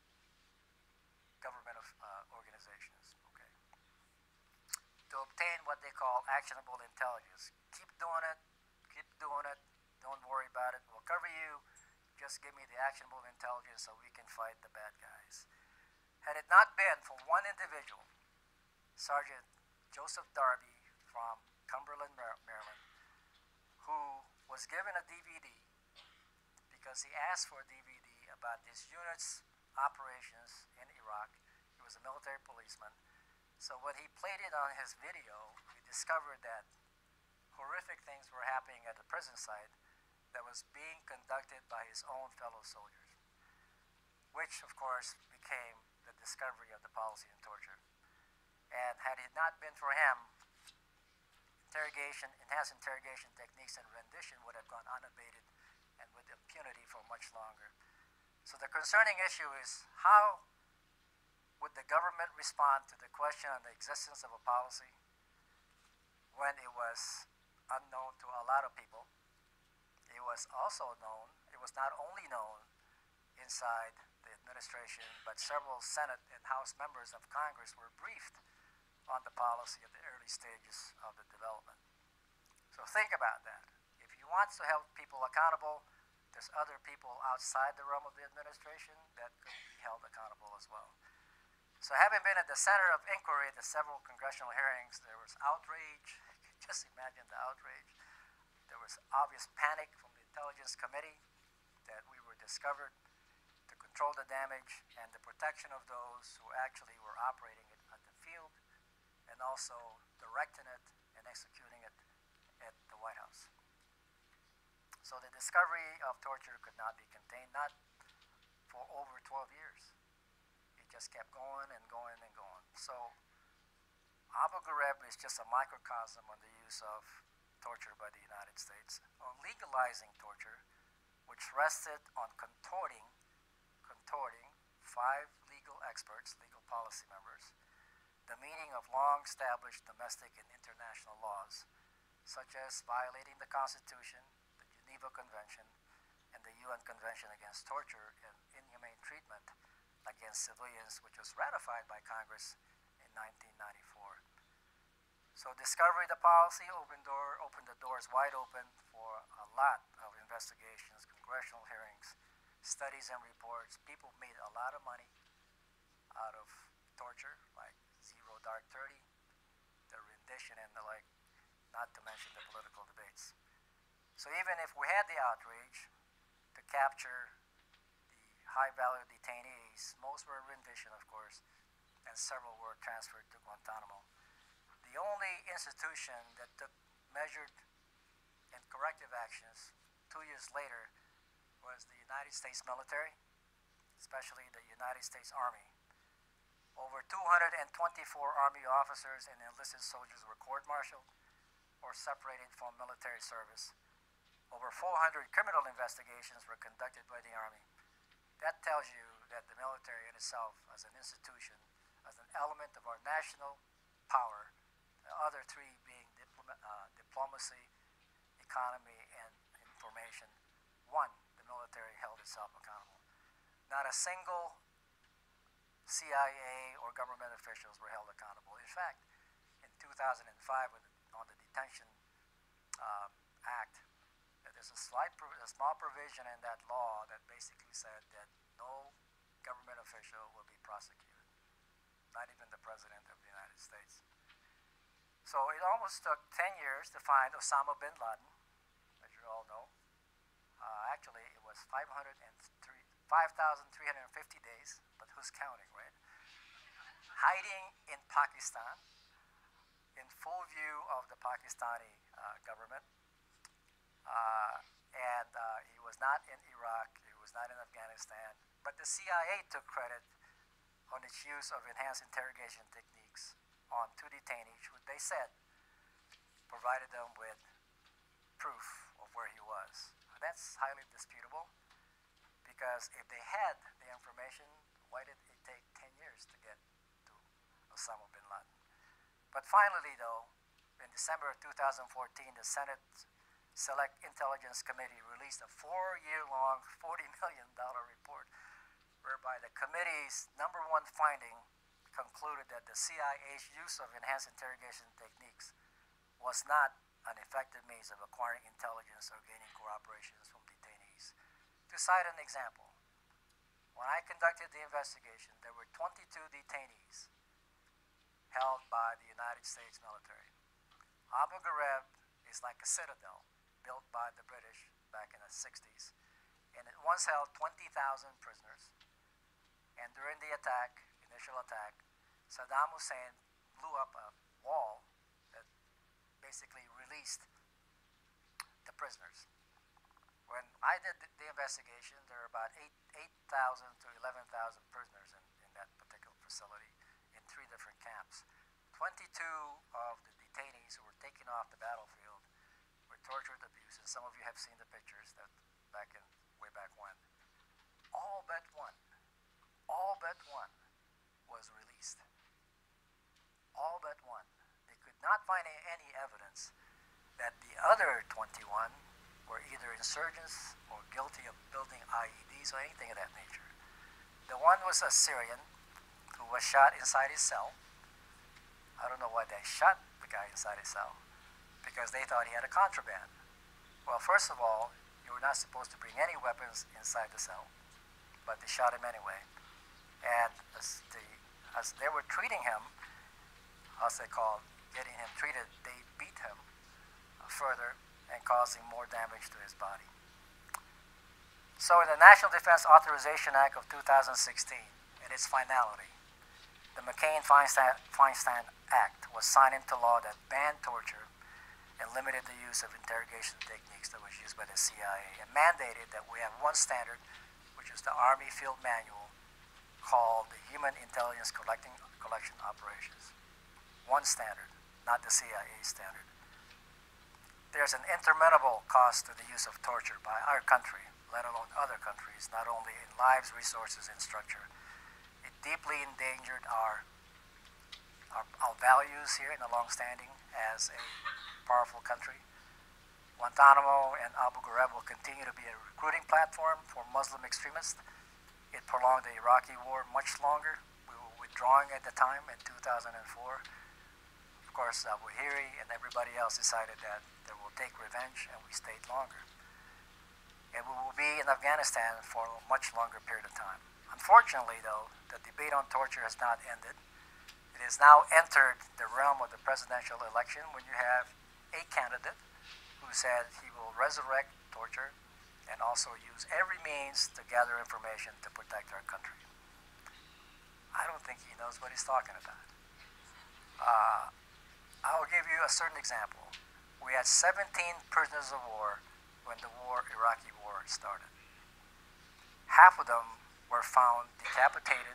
Government of, uh, Organizations. Okay. To obtain what they call actionable intelligence. Keep doing it, keep doing it, don't worry about it, we'll cover you. Just give me the actionable intelligence so we can fight the bad guys. Had it not been for one individual, Sergeant Joseph Darby from Cumberland, Maryland, who was given a D V D because he asked for a D V D about this unit's operations in Iraq. He was a military policeman. So when he played it on his video, we discovered that horrific things were happening at the prison site that was being conducted by his own fellow soldiers, which of course became the discovery of the policy on torture. And had it not been for him, interrogation, enhanced interrogation techniques and rendition would have gone unabated and with impunity for much longer. So the concerning issue is, how would the government respond to the question on the existence of a policy when it was unknown to a lot of people? It was also known, it was not only known inside the administration, but several Senate and House members of Congress were briefed on the policy at the early stages of the development. So think about that. If you want to hold people accountable, there's other people outside the realm of the administration that could be held accountable as well. So having been at the center of inquiry at the several congressional hearings, there was outrage. You can just imagine the outrage. There was obvious panic from the Intelligence Committee that we were discovered, to control the damage and the protection of those who actually were operating it at the field, and also directing it and executing it at the White House. So the discovery of torture could not be contained, not for over twelve years. It just kept going and going and going. So Abu Ghraib is just a microcosm on the use of torture by the United States, on legalizing torture, which rested on contorting, contorting five legal experts, legal policy members, the meaning of long-established domestic and international laws, such as violating the Constitution, the Geneva Convention, and the U N Convention Against Torture and Inhumane Treatment against Civilians, which was ratified by Congress in nineteen ninety-four. So discovery of the policy opened, door, opened the doors wide open for a lot of investigations, congressional hearings, studies and reports. People made a lot of money out of torture, like Zero Dark Thirty, the rendition and the like, not to mention the political debates. So even if we had the outrage to capture the high-value detainees, most were rendition, of course, and several were transferred to Guantanamo. The only institution that took measured and corrective actions two years later was the United States military, especially the United States Army. Over two hundred twenty-four Army officers and enlisted soldiers were court-martialed or separated from military service. Over four hundred criminal investigations were conducted by the Army. That tells you that the military in itself, as an institution, as an element of our national power, the other three being diploma, uh, diplomacy, economy, and information. One, the military held itself accountable. Not a single C I A or government officials were held accountable. In fact, in two thousand five, when, on the Detention uh, Act, there's a, slight, a small provision in that law that basically said that no government official will be prosecuted, not even the President of the United States. So it almost took ten years to find Osama bin Laden, as you all know. Uh, actually, it was five thousand three hundred fifty days, but who's counting, right? Hiding in Pakistan, in full view of the Pakistani uh, government. Uh, and uh, he was not in Iraq, he was not in Afghanistan, but the C I A took credit on its use of enhanced interrogation techniques on two detainees who they said provided them with proof of where he was. That's highly disputable, because if they had the information, why did it take ten years to get to Osama bin Laden? But finally, though, in December of two thousand fourteen, the Senate Select Intelligence Committee released a four-year-long, forty million dollar report whereby the committee's number one finding concluded that the C I A's use of enhanced interrogation techniques was not an effective means of acquiring intelligence or gaining corroborations from detainees. To cite an example, when I conducted the investigation, there were twenty-two detainees held by the United States military. Abu Ghraib is like a citadel built by the British back in the sixties, and it once held twenty thousand prisoners. And during the attack, initial attack, Saddam Hussein blew up a wall that basically released the prisoners. When I did the investigation, there were about eight thousand to eleven thousand prisoners in, in that particular facility in three different camps. twenty-two of the detainees who were taken off the battlefield were tortured, abused, and some of you have seen the pictures that back in way back when. All but one, all but one was released. All but one. They could not find any evidence that the other twenty-one were either insurgents or guilty of building I E Ds or anything of that nature. The one was a Syrian who was shot inside his cell. I don't know why they shot the guy inside his cell, because they thought he had a contraband. Well, first of all, you were not supposed to bring any weapons inside the cell, but they shot him anyway. And as, the, as they were treating him, as they called getting him treated, they beat him further and causing more damage to his body. So in the National Defense Authorization Act of two thousand sixteen, in its finality, the McCain-Feinstein Act was signed into law that banned torture and limited the use of interrogation techniques that was used by the C I A, and mandated that we have one standard, which is the Army Field Manual, called the Human Intelligence Collecting, Collection Operations. One standard, not the C I A standard. There's an interminable cost to the use of torture by our country, let alone other countries, not only in lives, resources, and structure. It deeply endangered our, our, our values here in the long-standing as a powerful country. Guantanamo and Abu Ghraib will continue to be a recruiting platform for Muslim extremists. It prolonged the Iraqi war much longer. We were withdrawing at the time in two thousand four. Of course, Abu Hiri and everybody else decided that they will take revenge, and we stayed longer. And we will be in Afghanistan for a much longer period of time. Unfortunately, though, the debate on torture has not ended. It has now entered the realm of the presidential election, when you have a candidate who said he will resurrect torture and also use every means to gather information to protect our country. I don't think he knows what he's talking about. Uh, I will give you a certain example. We had seventeen prisoners of war when the war, Iraqi war, started. Half of them were found decapitated,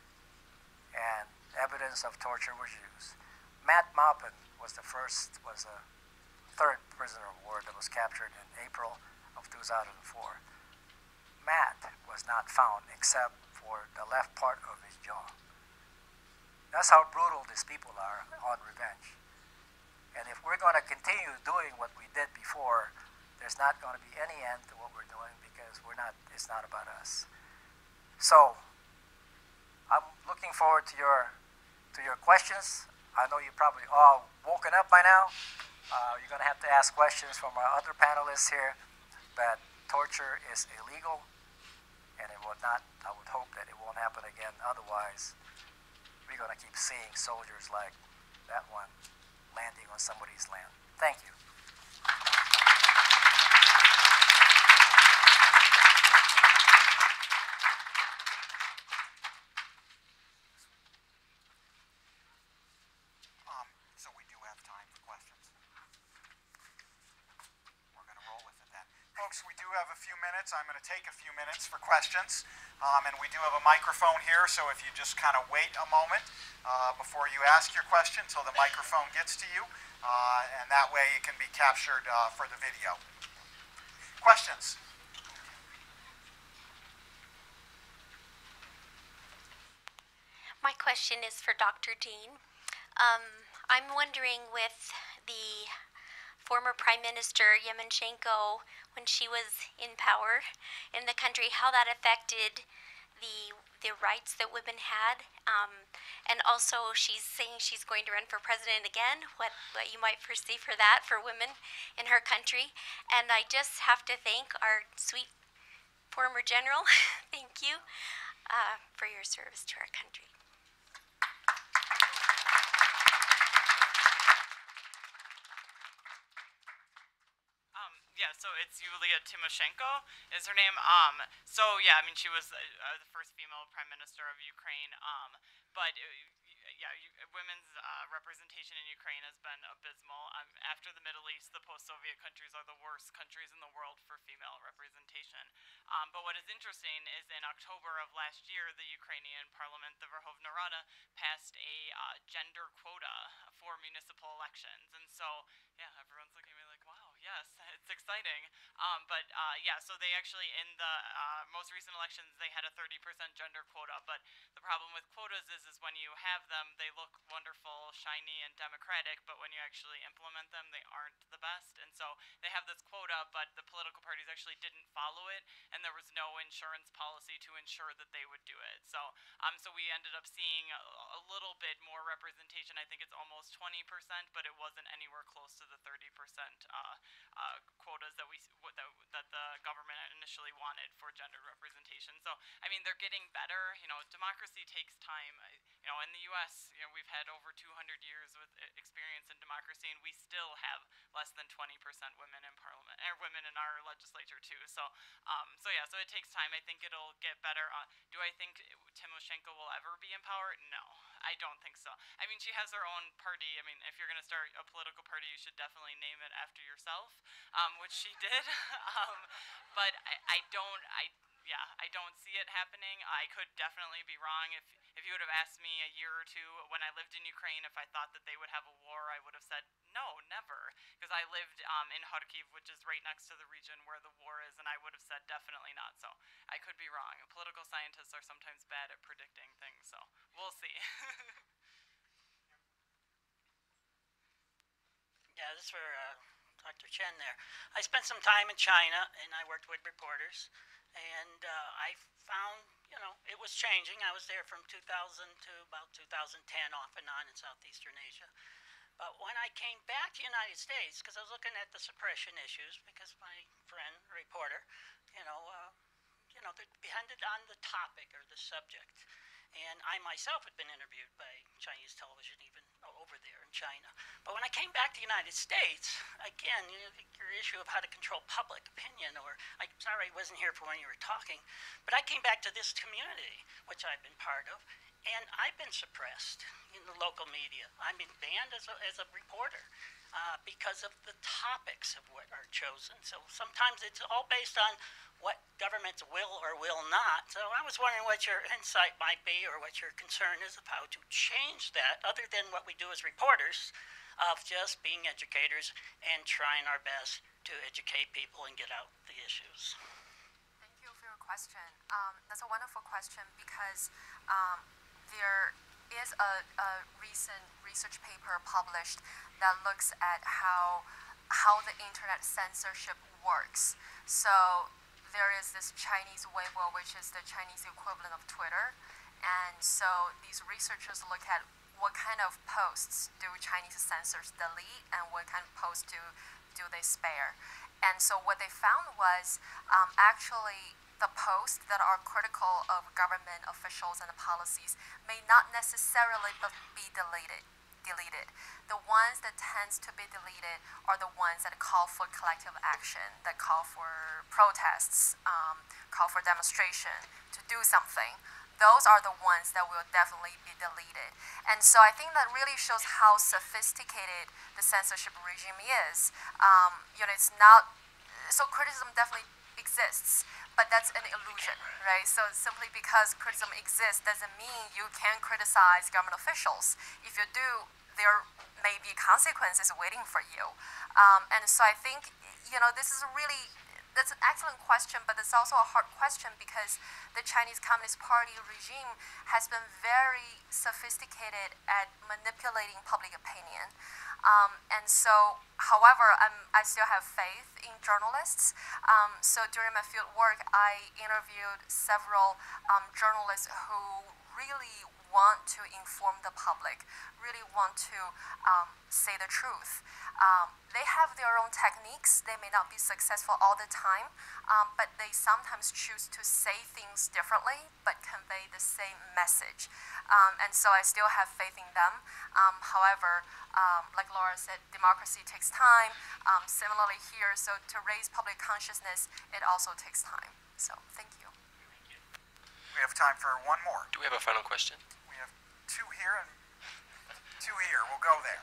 and evidence of torture was used. Matt Maupin was the first, was a third prisoner of war that was captured in April of two thousand four. Matt was not found except for the left part of his jaw. That's how brutal these people are on revenge. And if we're going to continue doing what we did before, there's not going to be any end to what we're doing, because we're not, it's not about us. So, I'm looking forward to your, to your questions. I know you're probably all woken up by now. Uh, you're going to have to ask questions from our other panelists here, but torture is illegal, and it will not, I would hope that it won't happen again. Otherwise, we're going to keep seeing soldiers like that one landing on somebody's land. Thank you. a few minutes. I'm going to take a few minutes for questions. Um, and we do have a microphone here, so if you just kind of wait a moment uh, before you ask your question till the microphone gets to you, uh, and that way it can be captured uh, for the video. Questions? My question is for Doctor Dean. Um, I'm wondering with the former Prime Minister Yemenshenko, when she was in power in the country, how that affected the the rights that women had, um, and also she's saying she's going to run for president again. What what you might foresee for that for women in her country, and I just have to thank our sweet former general. Thank you uh, for your service to our country. Yeah, so it's Yulia Tymoshenko is her name. Um, so yeah, I mean, she was uh, uh, the first female prime minister of Ukraine. Um, but uh, yeah, you, women's uh, representation in Ukraine has been abysmal. Um, after the Middle East, the post-Soviet countries are the worst countries in the world for female representation. Um, but what is interesting is in October of last year, the Ukrainian parliament, the Verkhovna Rada, passed a uh, gender quota for municipal elections. And so, yeah, everyone's looking at me like, wow, yes, it's exciting. Um, but uh, yeah, so they actually, in the uh, most recent elections, they had a thirty percent gender quota. But the problem with quotas is, is when you have them, they look wonderful, shiny, and democratic, but when you actually implement them, they aren't the best. And so they have this quota, but the political parties actually didn't follow it, and there was no insurance policy to ensure that they would do it. So um, so we ended up seeing a, a little bit more representation. I think it's almost twenty percent, but it wasn't anywhere close to the thirty percent uh, uh, quotas that we that, that the government initially wanted for gender representation. So I mean, they're getting better. You know, democracy takes time. I, you know, in the U S, you know, we've had over two hundred years with experience in democracy, and we still have less than twenty percent women in parliament, or women in our legislature too. So, um, so yeah, so it takes time. I think it'll get better. Uh, do I think Tymoshenko will ever be in power? No, I don't think so. I mean, she has her own party. I mean, if you're going to start a political party, you should definitely name it after yourself, um, which she did. um, but I, I don't, I, yeah, I don't see it happening. I could definitely be wrong. If if you would have asked me a year or two when I lived in Ukraine if I thought that they would have a war, I would have said no, never, because I lived um, in Kharkiv, which is right next to the region where the war is, and I would have said definitely not. So I could be wrong. Political scientists are sometimes bad at predicting things, so we'll see. Yeah, this is for uh, Doctor Chen there. I spent some time in China, and I worked with reporters, and uh, I found, you know, it was changing. I was there from two thousand to about two thousand ten, off and on in Southeastern Asia. But when I came back to the United States, because I was looking at the suppression issues, because my friend, reporter, you know, uh, you know, depended on the topic or the subject. And I myself had been interviewed by Chinese television even over there in China. But when I came back to the United States, again, you know, your issue of how to control public opinion, or, I'm sorry I wasn't here for when you were talking, but I came back to this community, which I've been part of, and I've been suppressed in the local media. I've been banned as a, as a reporter uh, because of the topics of what are chosen. So sometimes it's all based on what governments will or will not. So I was wondering what your insight might be, or what your concern is of how to change that, other than what we do as reporters, of just being educators and trying our best to educate people and get out the issues. Thank you for your question. Um, that's a wonderful question, because um, there is a, a recent research paper published that looks at how how the internet censorship works. So there is this Chinese Weibo, which is the Chinese equivalent of Twitter, and so these researchers look at what kind of posts do Chinese censors delete, and what kind of posts do do they spare. And so what they found was um, actually the posts that are critical of government officials and the policies may not necessarily be deleted. deleted. The ones that tends to be deleted are the ones that call for collective action, that call for protests, um, call for demonstration, to do something. Those are the ones that will definitely be deleted. And so I think that really shows how sophisticated the censorship regime is. Um, you know, it's not, so criticism definitely exists, but that's an illusion, right? So simply because criticism exists doesn't mean you can criticize government officials. If you do, there may be consequences waiting for you. Um, and so I think, you know, this is a really, that's an excellent question, but it's also a hard question because the Chinese Communist Party regime has been very sophisticated at manipulating public opinion. Um, and so, however, I'm, I still have faith in journalists. Um, so during my field work, I interviewed several um, journalists who really want to inform the public, really want to um, say the truth. Um, they have their own techniques. They may not be successful all the time, um, but they sometimes choose to say things differently but convey the same message. Um, and so I still have faith in them. Um, however, um, like Laura said, democracy takes time. Um, similarly here, so to raise public consciousness, it also takes time. So thank you. We have time for one more. Do we have a final question? We have two here and two here. We'll go there.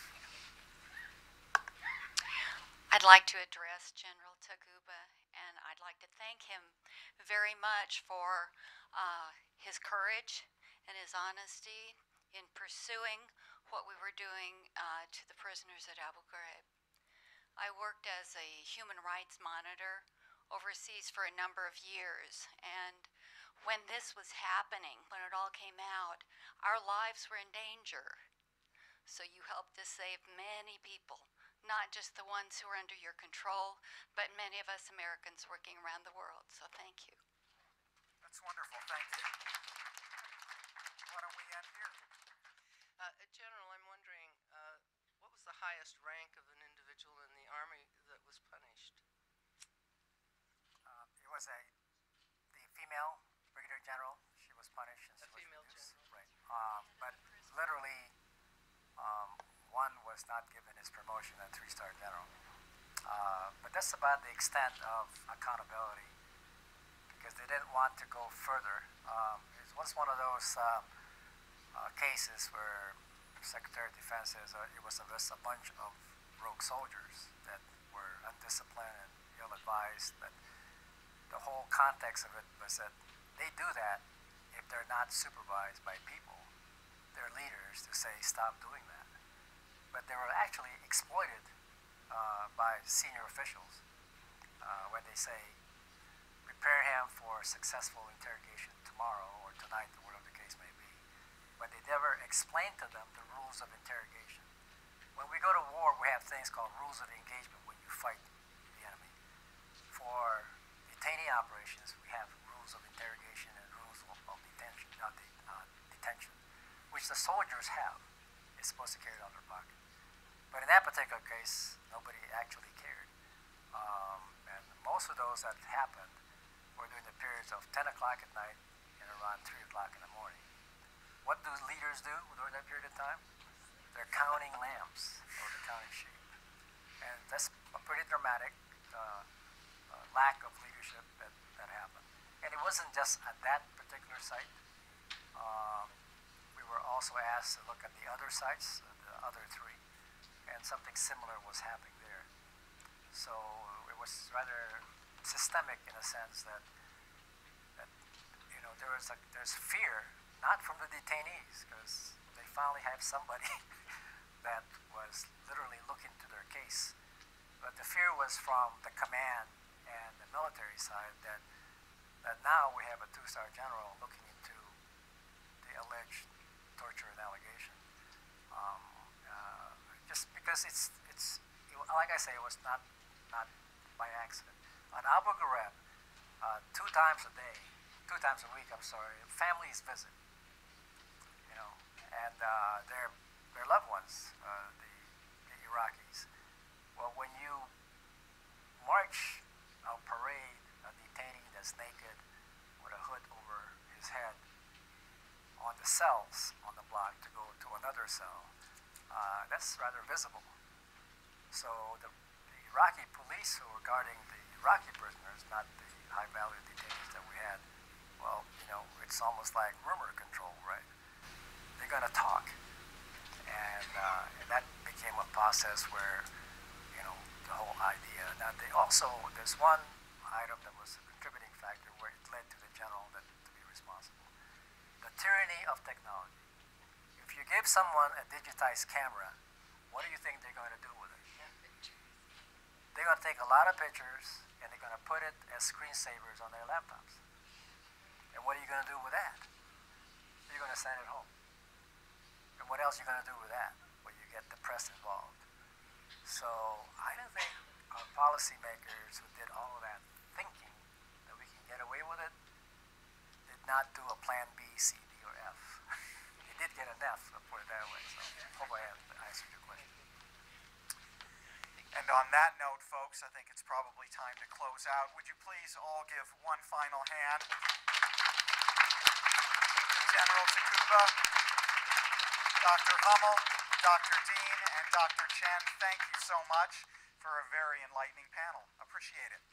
I'd like to address General Taguba, and I'd like to thank him very much for uh, his courage and his honesty in pursuing what we were doing uh, to the prisoners at Abu Ghraib. I worked as a human rights monitor overseas for a number of years, and when this was happening, when it all came out, our lives were in danger. So you helped to save many people, not just the ones who are under your control, but many of us Americans working around the world. So thank you. That's wonderful. Thank you. Why don't we end here? Uh, General, I'm wondering, uh, what was the highest rank of an individual in the Army that was punished? Uh, it was a the female brigadier general. She was punished. And A she female was reduced. general. Right. Um, but literally, um, one was not given his promotion a three-star general. Uh, but that's about the extent of accountability, because they didn't want to go further. Um, it was one of those uh, uh, cases where Secretary of Defense says uh, it was a, just a bunch of rogue soldiers that were undisciplined and ill-advised. But the whole context of it was that they do that if they're not supervised by people, their leaders, to say stop doing that. But they were actually exploited uh, by senior officials uh, when they say prepare him for successful interrogation tomorrow or tonight or whatever the case may be. But they never explained to them the rules of interrogation. When we go to war, we have things called rules of engagement when you fight the enemy. For detainee operations, we have rules of interrogation and rules of, of detention, uh, de, uh, detention, which the soldiers have. It's supposed to carry it out of their pocket. But in that particular case, nobody actually cared. Um, and most of those that happened were during the periods of ten o'clock at night and around three o'clock in the morning. What do leaders do during that period of time? They're counting lambs or they're counting sheep. And that's a pretty dramatic uh, uh, lack of leadership that, that happened. And it wasn't just at that particular site. Um, we were also asked to look at the other sites, the other three, and something similar was happening there. So it was rather systemic in a sense that, that you know, there was a, there's fear, not from the detainees, because they finally have somebody that was literally looking to their case. But the fear was from the command and the military side that, that now we have a two-star general looking into the alleged torture and allegation. Um, uh, just because it's, it's it, like I say, it was not, not by accident. On Abu Ghraib, uh, two times a day, two times a week, I'm sorry, families visit, you know, and uh, their, their loved ones, uh, the, the Iraqis. Well, when you march or parade a detainee that's naked with a hood over his head on the cells on the block to go to another cell, uh, that's rather visible. So the, the Iraqi police who were guarding the Iraqi prisoners, not the high-value detainees that we had, well, you know, it's almost like rumor control, right? They're going to talk. And, uh, and that became a process where, you know, the whole idea. Now, they also, there's one item that was a contributing factor where it led to the general that to be responsible. The tyranny of technology. If you give someone a digitized camera, what do you think they're going to do with it? They're going to take a lot of pictures and they're going to put it as screensavers on their laptops. And what are you going to do with that? You're going to send it home. And what else are you going to do with that when you get the press involved? So I don't think our policymakers who did all of that thinking that we can get away with it did not do a plan B, C, D, or F. They did get an F, I'll put it that way. So hope I have answered your question. And on that note, folks, I think it's probably time to close out. Would you please all give one final hand to General Taguba, Doctor Hummel, Doctor Dean, and Doctor Chen. Thank you so much for a very enlightening panel. Appreciate it.